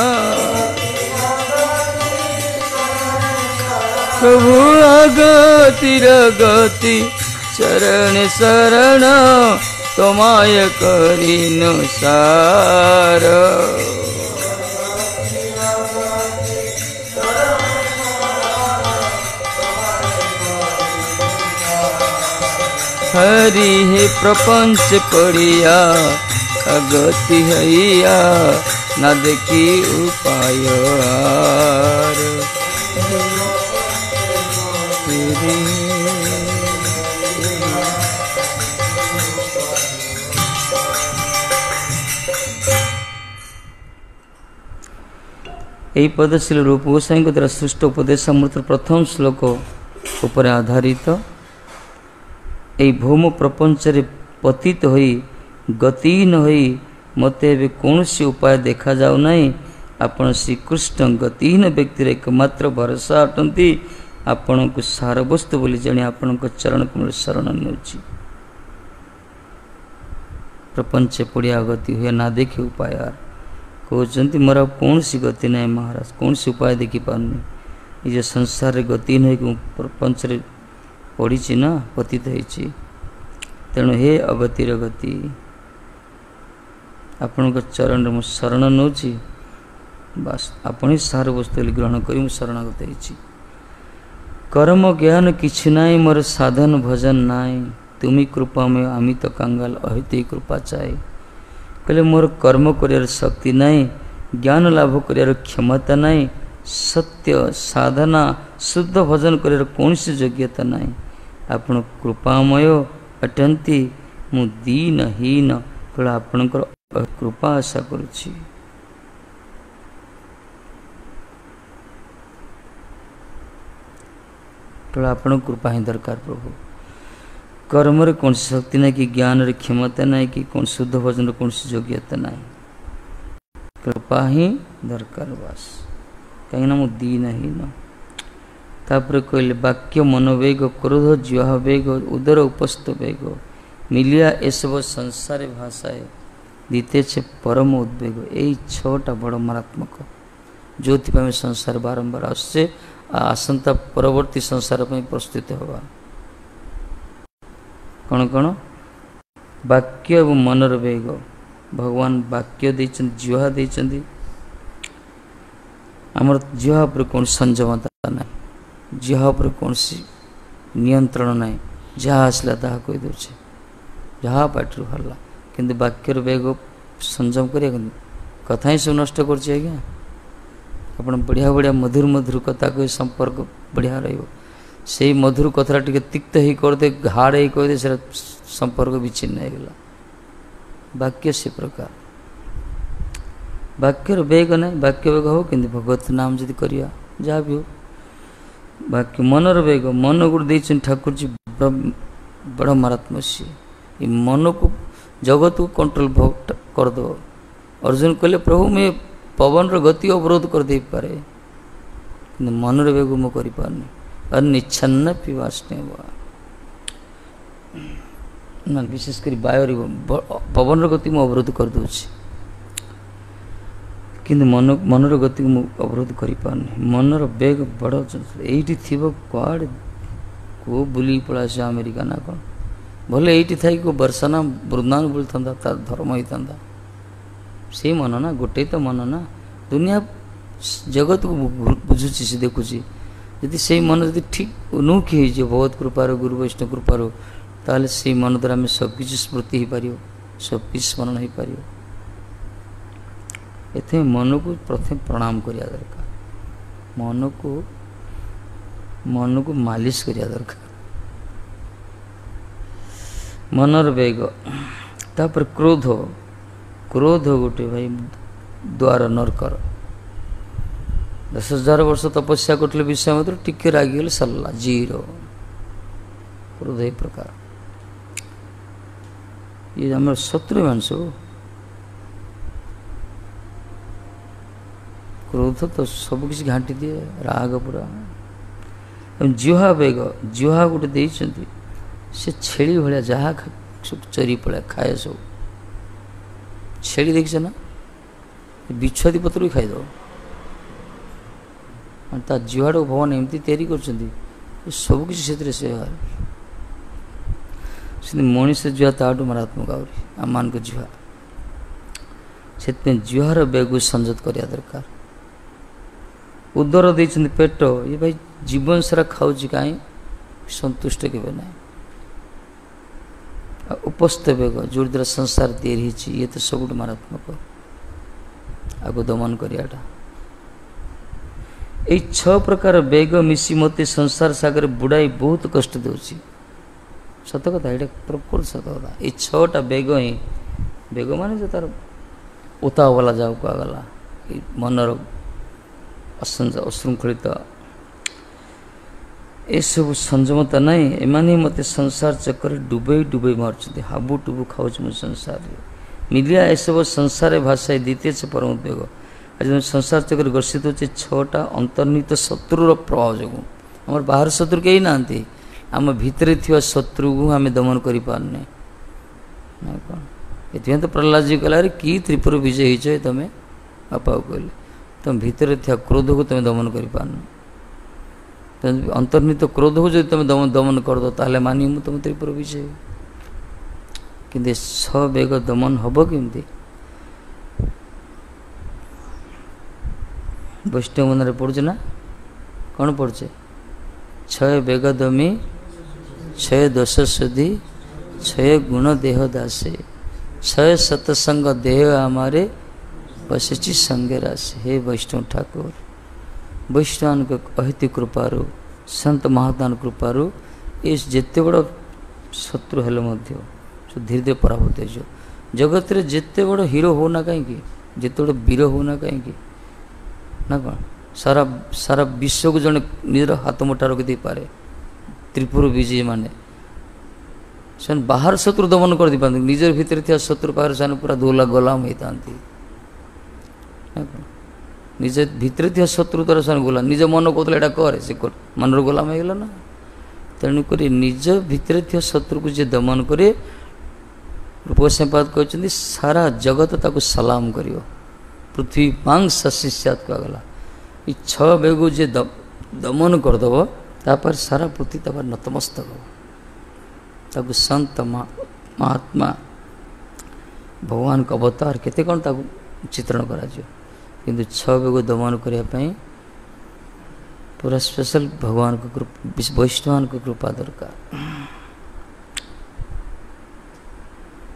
प्रभु अगतिर गति चरण शरण तमाय करिनु सार हरि हे प्रपंच पड़िया अगति हैया ना देखी उपाय आर यही पदशील रूप गोसाई द्वारा सृष्ट उपदेशामृत प्रथम श्लोक उपर आधारित यही भौम प्रपंच पतित होई गतिहीन होई मते एवं कौन उपाय देखा जाऊ नहीं आपण श्रीकृष्ण गतिहीन व्यक्तिर एकमात्र भरोसा अटंती आपण को सार वस्तु बोली जानी आपण चरण कमल शरण नेउची प्रपंच पड़िया गति हुए ना देखे उपाय कहते मोर कौन सी गति ना महाराज कौन सी उपाय देखी पारनी ये संसार गतिहीन हो प्रपंच पड़ी ना पतित होती तेणु हे अगतिर गति आपण चरण मु शरण नौची बास आपण सार वस्तु ग्रहण करी शरणागत होती कर्म ज्ञान किछि नाई मोर साधन भजन नाई तुमी कृपा में आमी तो कंगाल अहिते कृपा चाहे कहले मोर कर्म करियर शक्ति नाई ज्ञान लाभ करियर क्षमता नाई सत्य साधना शुद्ध भजन करियर कौन सी योग्यता नाई आपण कृपामय अटंती मु दीनहीन केवल आपणकर कृपा आशा करुछि केवल आपण कृपा ही दरकार प्रभु कर्म रे कौन सी शक्ति ना कि ज्ञान रे क्षमता ना कि कौन शुद्ध भजन कौन सी योग्यता ना कृपा ही दरकार बस कहीं ना मु दीनहीन तापर कहले वाक्य मनोवेग क्रोध ज्वाह वेग उदर उपस्थ वेग मिलिया ए सब संसार भाषाए दीते छे परम उद्वेग यही छटा बड़ मारात्मक जो संसार बारंबार आसचे आसंता परवर्ती संसार प्रस्तुत होगा कौन कौन वाक्य एवं मनर वेग भगवान वाक्य देचन जिह्वा देचन आमर जिह्वा पर कौन संयमता ना जिह्वा पर कौन सी नियंत्रण ना जहाँ आसला ताहा कही दे जहाँ पार्टी बाहरला किंतु वाक्यर वेग संयम कर कथा ही सब नष्ट कर ଆପଣ ବଢ଼ିଆ ବଢ଼ିଆ ମଧୁର ମଧୁର କଥା କହି ସମ୍ପର୍କ ବଢ଼ିଆ ରହିବ। ସେଇ ମଧୁର କଥାଟା ଟିକେ ତିକ୍ତ ହେଇ କରିଦେ, ହାଡ଼ ହେଇ କହିଦେ, ସେଟା ସମ୍ପର୍କ ବିଚ୍ଛିନ୍ନ ହେଇଗଲା। ବାକ୍ୟ ସେ ପ୍ରକାର, ବାକ୍ୟର ବେଗ ନାହିଁ। ବାକ୍ୟ ବେଗ ହବ କିନ୍ତୁ ଭଗବତ ନାମ ଯଦି କରିବା ଯାହା ବି ହଉ। ବାକ୍ୟ ମନର ବେଗ, ମନ ଗୋଟେ ଦେଇଛନ୍ତି ଠାକୁରଜୀ, ବଡ଼ ମାରାତ୍ମ ସିଏ। ଏ ମନକୁ ଜଗତକୁ କଣ୍ଟ୍ରୋଲ କରିଦେବ। ଅର୍ଜୁନ କହିଲେ ପ୍ରଭୁ ମୁଁ ପବନର ଗତି ଅବରୋଧ କରିଦେଇପାରେ କିନ୍ତୁ ମନର ବେଗ ମୁଁ କରିପାରୁନି। ଅନିଚ୍ଛନ୍ନ ପିବାସ୍ନେହ ନା, ବିଶେଷ କରି ବାୟୁର ପବନର ଗତି ମୁଁ ଅବରୋଧ କରିଦେଉଛି କିନ୍ତୁ ମନ ମନର ଗତିକୁ ମୁଁ ଅବରୋଧ କରିପାରୁନି। ମନର ବେଗ ବଡ଼ ଏଇଠି ଥିବ, କୁଆଡ଼େ କେଉଁ ବୁଲିକି ପଳେଇ ଆସିବ ଆମେରିକା ନା କ'ଣ, ଭଲ ଏଇଠି ଥାଇ କେଉଁ ବର୍ଷନା ବୃନ୍ଦାବନ ବୁଲିଥାନ୍ତା, ତାର ଧର୍ମ ହେଇଥାନ୍ତା। ସେଇ ମନ ନା, ଗୋଟେ ତ ମନ ନା। ଦୁନିଆ ଜଗତକୁ ବୁଝୁଛି, ସେ ଦେଖୁଛି। ଯଦି ସେଇ ମନ ଯଦି ଠିକ୍ ଉନ୍ମୁଖୀ ହେଇଯିବ ଭଗବତ କୃପାରୁ, ଗୁରୁ ବୈଷ୍ଣବ କୃପାରୁ, ତାହେଲେ ସେଇ ମନ ଦ୍ୱାରା ଆମେ ସବୁକିଛି ସ୍ମୃତି ହେଇପାରିବ, ସବୁକିଛି ସ୍ମରଣ ହେଇପାରିବ। ଏଥିପାଇଁ ମନକୁ ପ୍ରଥମେ ପ୍ରଣାମ କରିବା ଦରକାର, ମନକୁ ମନକୁ ମାଲିସ କରିବା ଦରକାର। ମନର ବେଗ, ତାପରେ କ୍ରୋଧ। କ୍ରୋଧ ଗୋଟେ ଭାଇ ଦ୍ୱାର ନରକର। ଦଶ ହଜାର ବର୍ଷ ତପସ୍ୟା କରୁଥିଲେ ବିଶ୍ୱାମିତ୍ର, ଟିକେ ରାଗିଗଲେ ସରିଲା, ଜିରୋ। କ୍ରୋଧ ଏ ପ୍ରକାର, ଇଏ ଆମର ଶତ୍ରୁ ମାନେ ସବୁ। କ୍ରୋଧ ତ ସବୁକିଛି ଘାଣ୍ଟି ଦିଏ, ରାଗ ପୁରା। ଜିହ୍ୱା ବେଗ, ଜିହ୍ୱା ଗୋଟେ ଦେଇଛନ୍ତି, ସେ ଛେଳି ଭଳିଆ ଯାହା ଚରି ପଳା ଖାଏ ସବୁ। ଛେଳି ଦେଖିଛ ନା, ବିଛୁଆତି ପତ୍ର ବି ଖାଇଦେବ। ତା ଜିହ୍ୱାଟାକୁ ଭଗବାନ ଏମିତି ତିଆରି କରିଛନ୍ତି, ସବୁକିଛି ସେଥିରେ ସେ ସେମିତି ମଣିଷ ଜିହ୍ୱା ତାଠୁ ମାରାତ୍ମକ ଆହୁରି ଆମମାନଙ୍କ ଜିହ୍ୱା। ସେଥିପାଇଁ ଜିହ୍ୱାର ବେଗକୁ ସଂଯତ କରିବା ଦରକାର। ଉଦର ଦେଇଛନ୍ତି ପେଟ, ଏ ଭାଇ ଜୀବନ ସାରା ଖାଉଛି କାହିଁ, ସନ୍ତୁଷ୍ଟ କେବେ ନାହିଁ। ଆଉ ଉପସ୍ଥ ବେଗ, ଯୋଉ ଦ୍ୱାରା ସଂସାର ତିଆରି ହେଇଛି, ଇଏ ତ ସବୁଠୁ ମାରାତ୍ମକ, ଆକୁ ଦମନ କରିବାଟା। ଏଇ ଛଅ ପ୍ରକାର ବେଗ ମିଶି ମୋତେ ସଂସାର ସାଗରରେ ବୁଡ଼ାଇ ବହୁତ କଷ୍ଟ ଦେଉଛି। ସତ କଥା, ଏଇଟା ପ୍ରକୃତ ସତ କଥା। ଏଇ ଛଅଟା ବେଗ ହିଁ, ବେଗ ମାନେ ଯେ ତାର ଉତାବଲା ଯାଉ କୁହାଗଲା, ଏଇ ମନର ଅଶୃଙ୍ଖଳିତ ଏସବୁ ସଂଯମତା ନାହିଁ, ଏମାନେ ମୋତେ ସଂସାର ଚକ୍ରରେ ଡୁବେଇ ଡୁବେଇ ମାରୁଛନ୍ତି। ହାବୁ ଟୁବୁ ଖାଉଛି ମୁଁ ସଂସାରରେ। ମିଲିଆ ଏସବୁ ସଂସାରରେ ଭାଷାଏ ଦ୍ୱିତୀୟ ସେ ପରମ ବେଗ। ଆଜି ଆମେ ସଂସାର ଚକ୍ରରେ ଗ୍ରସିତ ହେଉଛି ଛଅଟା ଅନ୍ତର୍ନିହିତ ଶତ୍ରୁର ପ୍ରଭାବ ଯୋଗୁଁ। ଆମର ବାହାର ଶତ୍ରୁ କେହି ନାହାନ୍ତି, ଆମ ଭିତରେ ଥିବା ଶତ୍ରୁକୁ ଆମେ ଦମନ କରିପାରୁନେ ନା କ'ଣ। ଏଥିପାଇଁ ତ ପ୍ରହ୍ଲାଦଜୀ କହିଲା, ଆରେ କି ତ୍ରିପୁର ବିଜୟ ହେଇଛ ତମେ, ବାପାକୁ କହିଲେ, ତମ ଭିତରେ ଥିବା କ୍ରୋଧକୁ ତମେ ଦମନ କରିପାରୁନ। ଅନ୍ତର୍ନିହିତ କ୍ରୋଧକୁ ଯଦି ତମେ ଦମନ ଦମନ କରିଦ, ତାହେଲେ ମାନି ମୁଁ ତମ ତ୍ରିପୁର ବିଜୟ। କିନ୍ତୁ ଏ ଛଅ ବେଗ ଦମନ ହବ କେମିତି? ବୈଷ୍ଣବ ମନରେ ପଡ଼ୁଛି ନା କ'ଣ ପଡ଼ୁଛେ? ଛୟ ବେଗ ଦମି, ଛୟ ଦୋଷ ଶୁଦ୍ଧି, ଛୟ ଗୁଣ ଦେହ ଦାସେ, ଛୟ ସତସଙ୍ଗ ଦେହ আমারে ବସିଛି ସଙ୍ଗେ ରାଶି। ହେ ବୈଷ୍ଣବ ଠାକୁର, ବୈଷ୍ଣବଙ୍କ ଅହେତୁ କୃପାରୁ, ସନ୍ତ ମହାତ୍ମାଙ୍କ କୃପାରୁ ଏ ଯେତେ ବଡ଼ ଶତ୍ରୁ ହେଲେ ମଧ୍ୟ ଧୀରେ ଧୀରେ ପରାଭୂତ ହେଇଯିବ। ଜଗତରେ ଯେତେ ବଡ଼ ହିରୋ ହେଉନା କାହିଁକି, ଯେତେ ବଡ଼ ବୀର ହେଉନା କାହିଁକି ନା କ'ଣ, ସାରା ସାରା ବିଶ୍ୱକୁ ଜଣେ ନିଜର ହାତ ମୁଠା ରଖିଦେଇପାରେ। ତ୍ରିପୁର ବିଜୟୀ ମାନେ ସେମାନେ ବାହାର ଶତ୍ରୁ ଦମନ କରିଦେଇପାରନ୍ତି, ନିଜର ଭିତରେ ଥିବା ଶତ୍ରୁ ପାଖରେ ସେମାନେ ପୁରା ଦୋଲା ଗୋଲାମ ହେଇଥାନ୍ତି। ନିଜ ଭିତରେ ଥିବା ଶତ୍ରୁ ଦ୍ୱାରା ସେମାନେ ଗୋଲାମ, ନିଜ ମନ କହୁଥିଲେ ଏଇଟା କରେ, ସେ ମନର ଗୋଲାମ ହେଇଗଲା ନା। ତେଣୁକରି ନିଜ ଭିତରେ ଥିବା ଶତ୍ରୁକୁ ଯିଏ ଦମନ କରେ, ରୂପ ଗୋସ୍ୱାମୀପାଦ କହିଛନ୍ତି ସାରା ଜଗତ ତାକୁ ସଲାମ କରିବ। ପୃଥିବୀ ମାଂ ସଶିଷ୍ୟାତ କୁହାଗଲା। ଏ ଛଅ ବେଗକୁ ଯିଏ ଦମନ କରିଦେବ, ତାପରେ ସାରା ପୃଥିବୀ ତାପରେ ନତମସ୍ତକ ହେବ। ତାକୁ ସନ୍ତ ମହାତ୍ମା ଭଗବାନଙ୍କ ଅବତାର କେତେ କ'ଣ ତାକୁ ଚିତ୍ରଣ କରାଯିବ। କିନ୍ତୁ ଛଅ ବେଗ ଦମନ କରିବା ପାଇଁ ପୁରା ସ୍ପେଶାଲ ଭଗବାନଙ୍କ କୃପା, ବୈଷ୍ଣବଙ୍କ କୃପା ଦରକାର।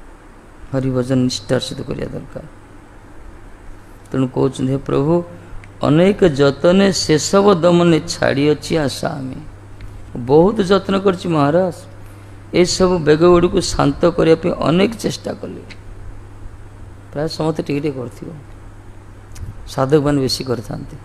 ହରିଭଜନ ନିଷ୍ଠାର ସହିତ କରିବା ଦରକାର। ତେଣୁ କହୁଛନ୍ତି, ହେ ପ୍ରଭୁ अनेक जतने से सब दमने छाड़ी अच्छी आशा आमी बहुत जत्न करछि महाराज ए सब बेग गुड़ी को शांत करने अनेक चेष्टा कले प्राय समस्त टिके टिके करथिबो साधक मान बेसी करथांते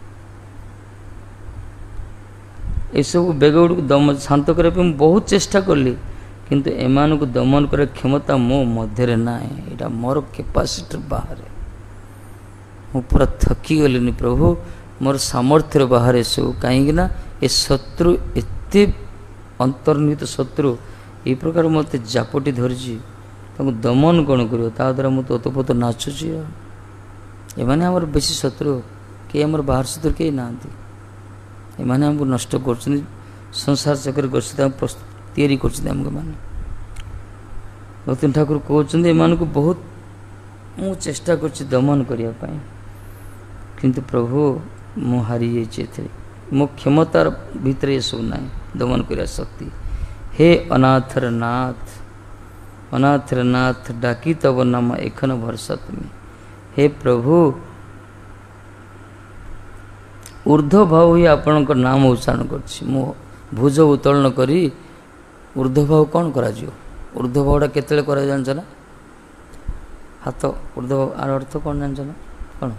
ए सब बेग गुड़ी को दम शांत करने बहुत चेष्टा कली किंतु एमान को दमन कर क्षमता मो मध्य ना यहाँ मोर कैपेसिटी बाहर मु पूरा थकी गलिनी प्रभु मोर सामर्थ्य बाहर सब कहीं ए शत्रु एत अंतर्निहित शत्रु ये प्रकार मत जापटी धरची दमन कौन कर द्वारा मुझे तोतपोत नाचुची एमाने आमर बेसी शत्रु कई आमर बाहर शत्रु कई ना एमाने हमको नष्ट कर संसार चक्र कर तैयारी करने भक्ति ठाकुर कहते एमान को बहुत मु चेष्टा कर दमन करने किंतु प्रभु मु हारी जाइए मो क्षमतार भीतर ये सब ना दमन कर शक्ति हे अनाथर नाथ अनाथर नाथ डाकी तब नाम एखन भरसा तुम्हें हे प्रभु ऊर्ध्व भाव ही आपण नाम उच्चारण कर भुज उत्तोलन करी ऊर्ध्व भाव कौन करा ऊर्ध्व भावटा केतले करा जान ना हाथ ऊर्ध्व भाव आर अर्थ कौन जान ना कौन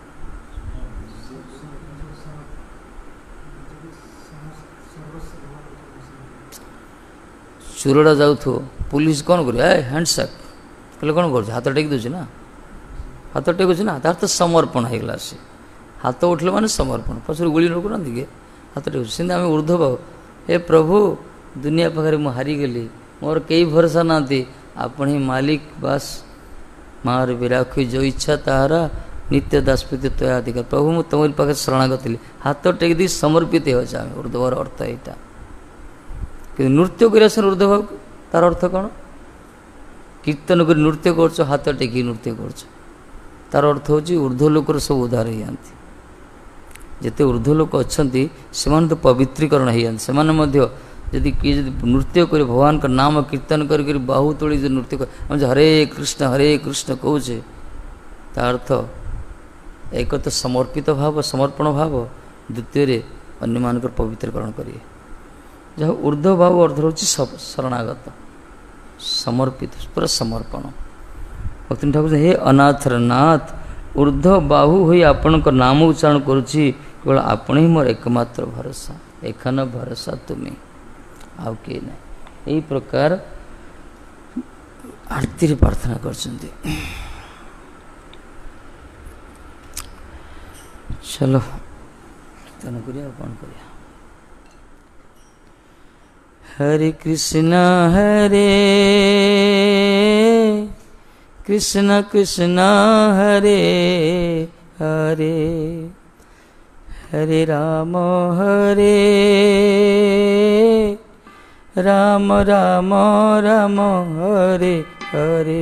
चूरड़ा जाऊ पुलिस कौन कर हैंडसेक कहे कौन कर हाथ टेक दूसरी ना हाथ टेकुच ना तार तो समर्पण हो गला सी हाथ उठले माने समर्पण पचर गुली रोकना कि हाथ टेकुच से आम ऊर्ध्व भाव हे प्रभु दुनिया पाखे मुझे हारीगली मोर कई भरोसा ना आपण ही मालिक बास मार विराखी जो इच्छा ताहारा नित्य दासपति तो अधिकार प्रभु मुझे तुम पाखे शरणागत थी हाथ टेक दी समर्पित हो ऊर्ध्वर अर्थ यहाँ कि नृत्य कर ऊर्ध्व भाव तार अर्थ कौन कीर्तन कर नृत्य कर हाथ टेक नृत्य कर तार अर्थ हूँ ऊर्ध्व लोकर सब उद्धार हो जाती जिते ऊर्ध्व लोक अच्छा से तो पवित्रीकरण हो जाती जदि किए नृत्य कर भगवान का नाम कीर्तन कर बाहु तोड़ी जो नृत्य कर हरे कृष्ण हरे कृष्ण कहे ता अर्थ एक तो समर्पित भाव समर्पण भाव द्वितीय अन्य मान पवित्रीकरण करिए जहाँ ऊर्ध्व भाव अर्थ हूँ शरणागत समर्पित पूरा समर्पण भक्ति ठाकुर हे अनाथर नाथ ऊर्ध्व बाहु हुई आपण नाम उच्चारण करुच्ची केवल आपण ही मोर एकमात्र भरोसा एखन भरोसा तुम्हें आउ किए ना यही प्रकार आरती प्रार्थना कर चलो कीर्तन करिया कौन करिया हरे कृष्ण हरे कृष्ण कृष्ण हरे हरे हरे राम हरे राम राम राम हरे हरे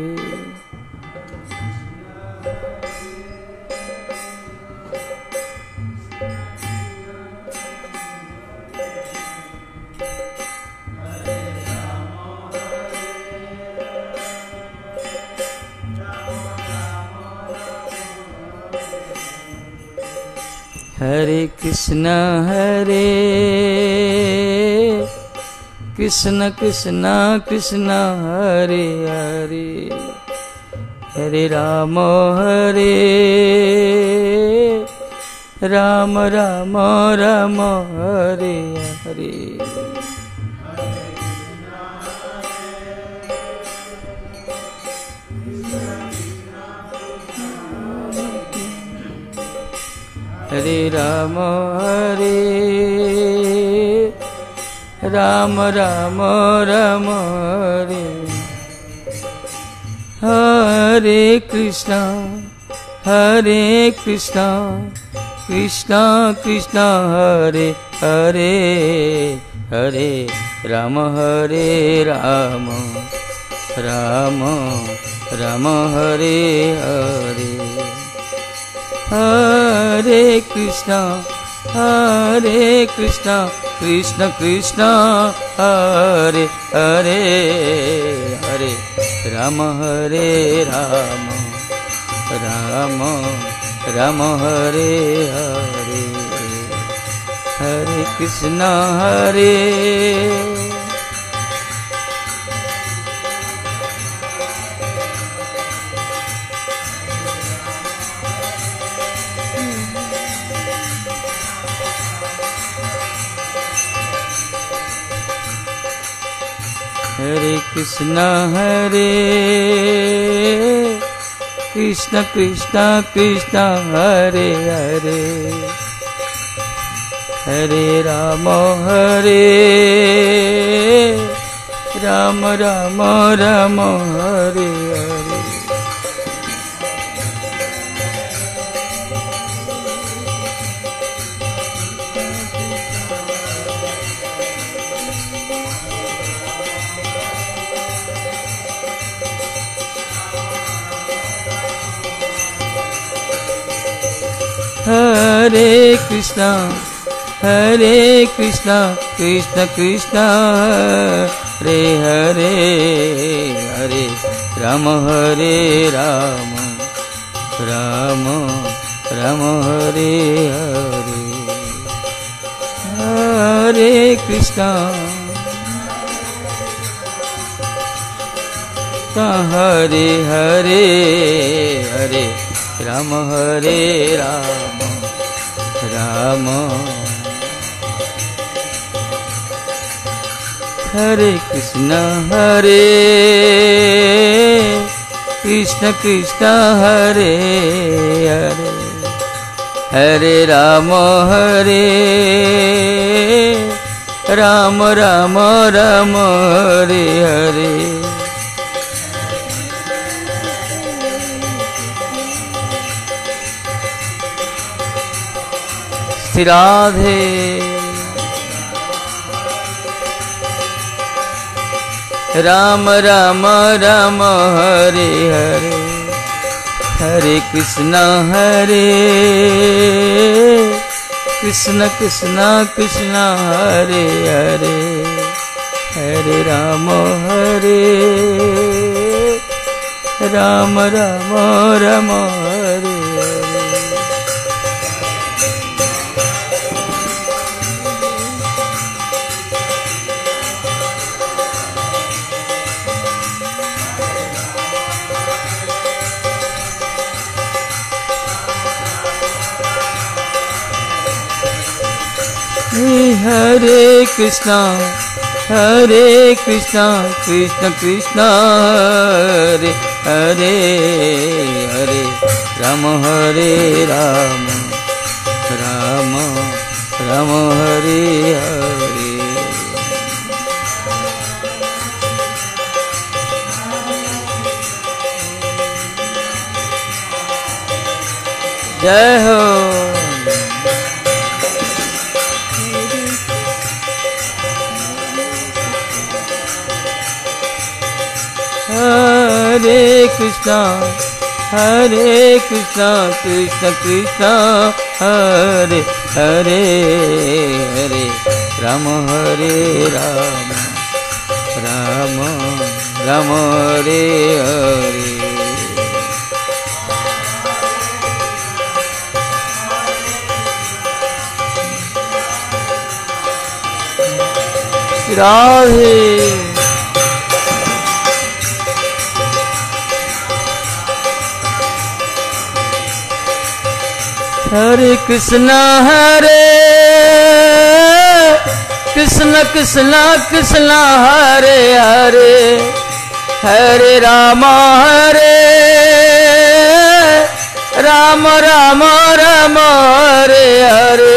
हरे कृष्ण हरे कृष्ण कृष्ण कृष्ण हरे हरे हरे राम हरे राम राम राम हरे हरे हरे राम हरे राम राम राम हरे हरे कृष्ण हरे कृष्ण कृष्ण कृष्ण हरे हरे हरे राम हरे राम राम राम हरे हरे हरे कृष्ण हरे कृष्ण कृष्ण कृष्ण हरे हरे हरे राम हरे राम राम राम हरे हरे, हरे कृष्णा हरे हरे कृष्णा हरे कृष्ण कृष्ण कृष्ण हरे हरे, हरे राम हरे राम राम राम हरे हरे। हरे कृष्णा हरे कृष्णा कृष्ण कृष्ण हरे हरे, हरे राम हरे राम राम राम हरे हरे, हरे कृष्णा हरे हरे, हरे राम हरे राम राम हरे कृष्ण हरे कृष्ण कृष्ण हरे हरे, हरे राम हरे राम राम राम हरे हरे। राधे राम राम राम हरे हरे, हरे कृष्णा हरे कृष्ण कृष्ण कृष्ण हरे हरे, हरे राम हरे राम राम राम हरे हरे। हरे कृष्णा हरे कृष्णा कृष्ण कृष्ण हरे हरे, हरे राम हरे राम राम राम हरे हरे। जय हो। हरे कृष्णा हरे कृष्णा कृष्ण कृष्ण हरे हरे, हरे राम हरे राम राम राम हरे हरे। राधे हरे कृष्णा हरे कृष्ण कृष्ण कृष्ण हरे हरे, हरे राम हरे राम राम राम हरे हरे।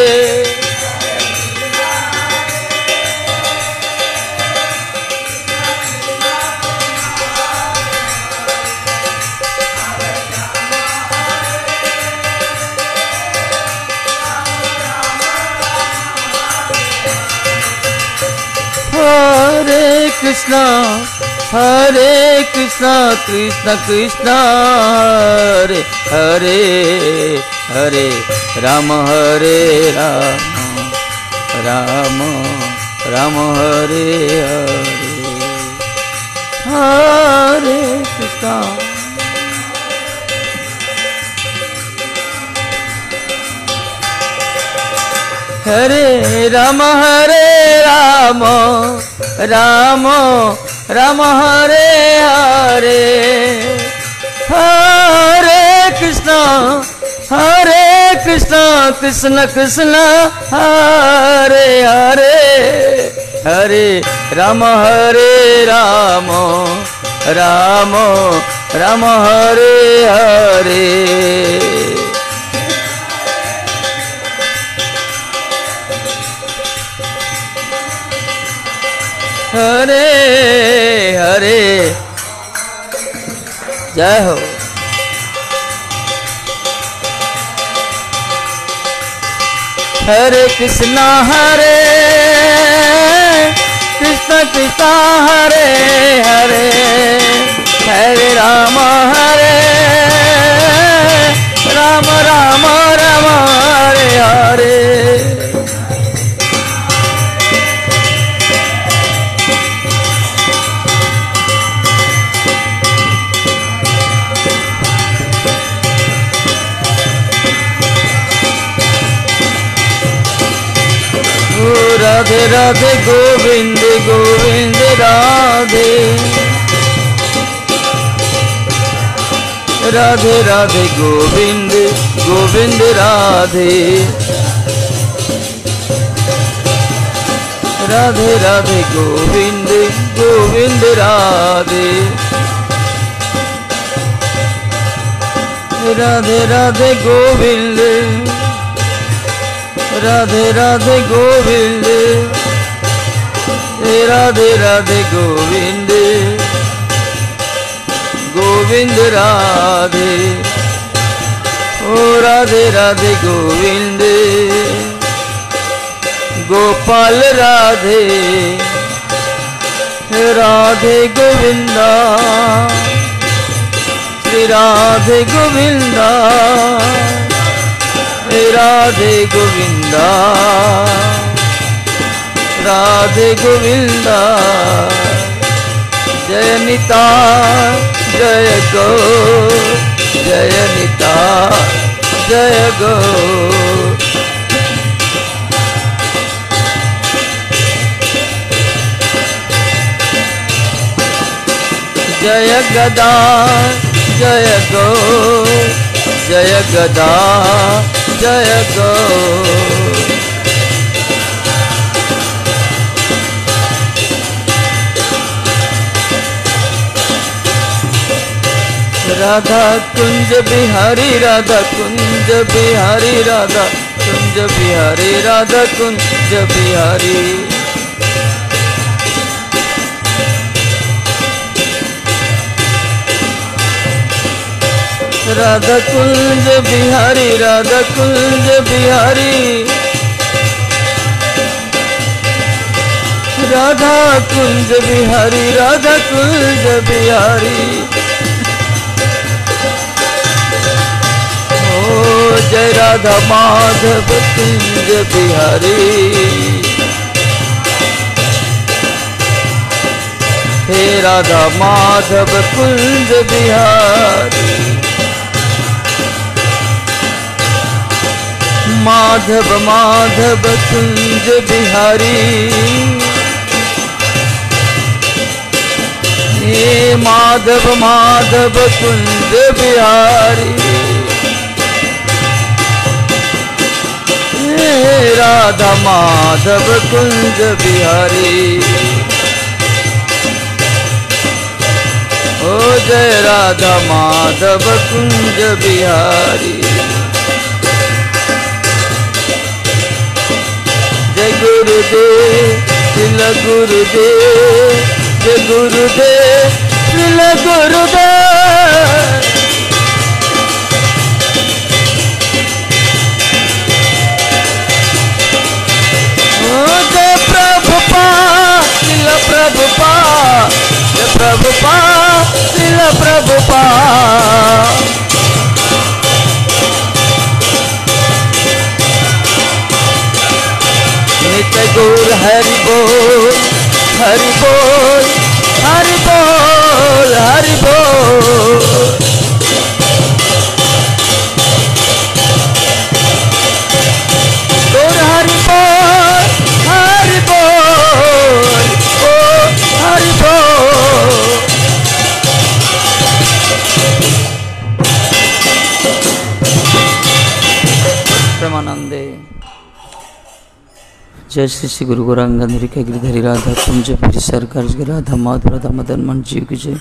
हरे कृष्णा हरे कृष्णा कृष्ण कृष्ण हरे हरे, हरे राम हरे राम राम राम हरे हरे, हरे कृष्णा हरे राम हरे राम राम राम हरे हरे हरे कृष्ण हरे कृष्ण कृष्ण कृष्ण हरे हरे हरे राम हरे राम राम राम हरे हरे हरे हरे जय हो। हरे कृष्णा हरे कृष्ण कृष्णा हरे हरे हरे राम हरे राम राम राम हरे हरे राधे राधे गोविंद गोविंद राधे राधे राधे गोविंद गोविंद राधे राधे राधे गोविंद गोविंद राधे राधे राधे गोविंद राधे राधे गोविंद राधे राधे गोविंद गोविंद राधे ओ राधे राधे गोविंद गोपाल राधे राधे गोविंदा श्री राधे गोविंदा राधे गोविंदा राधे गोविंदा जय निता जय गो जय निता जय गो जय गदा जय गो जय गदा जय गो राधा कुंज बिहारी राधा कुंज बिहारी राधा कुंज बिहारी राधा कुंज बिहारी राधा कुंज बिहारी राधा कुंज बिहारी राधा कुंज बिहारी राधा कुंज बिहारी ओ जय राधा माधव कुंज बिहारी हे राधा माधव कुंज बिहारी माधव माधव कुंज बिहारी हे माधव माधव कुंज बिहारी हे राधा माधव कुंज बिहारी ओ जय राधा माधव कुंज बिहारी जय गुरुदेव श्रील गुरुदेव जय गुरुदेव श्रील गुरुदेव ओ जय प्रभुपाद श्रील प्रभुपाद जय प्रभुपाद श्रील प्रभुपाद नित्य गौर हरि बोल हरि बोल हरि बोल हरि बोल गौर हरि बोल जय श्री श्री गुरु गौरांगाधरी के गिरधरी राधा कुंज पुरी सरकार जय राधा माधव राधा मदन मोहन जीव की जय।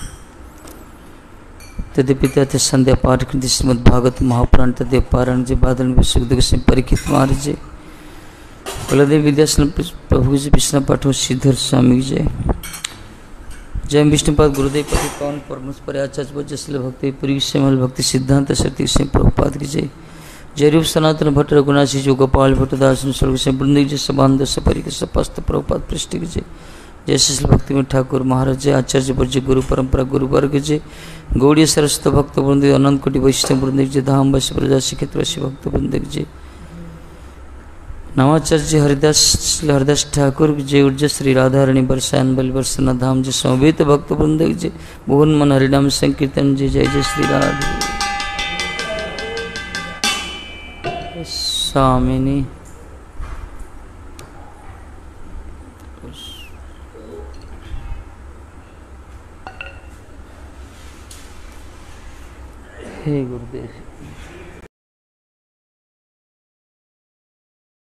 तदे पिता थे संध्या पाठ कृति श्रीमद भागवत महापुराण तदे पारायण जय बादल में सुख दुख से परीक्षित महाराज जय। बलदेव विद्यासन प्रभु जी विष्णु पाठो श्रीधर स्वामी जय। जय विष्णुपाद गुरुदेव पति पवन परमेश्वर आचार्य वज्रशील भक्ति पुरी श्यामल भक्ति सिद्धांत शक्ति सिंह प्रभुपाद की जय। जय रूप सनातन भट्ट रघुनाथी जो गोपाल भट्टदास स्वर्ग से बृंदी जय सबान दस परिक सपस्त प्रभुपाद पृष्ठ की जय। जय श्री भक्ति में ठाकुर महाराज जय आचार्य वर्ज गुरु परंपरा गुरु वर्ग जय। गौड़ी सरस्वत भक्त वृंद अनंत कोटि वैष्णव वृंद जय। धाम वैश्य प्रजा शिखित वैश्य भक्त वृंद जय। नवाचार्य हरिदास श्री हरिदास ठाकुर जय। ऊर्जा श्री राधारणी बरसायन बल बरसना धाम जय। समवेत भक्त वृंद जय। भुवन मन हरिनाम संकीर्तन जय। जय जय श्री राधे स्वामिनी। हे गुरुदेव।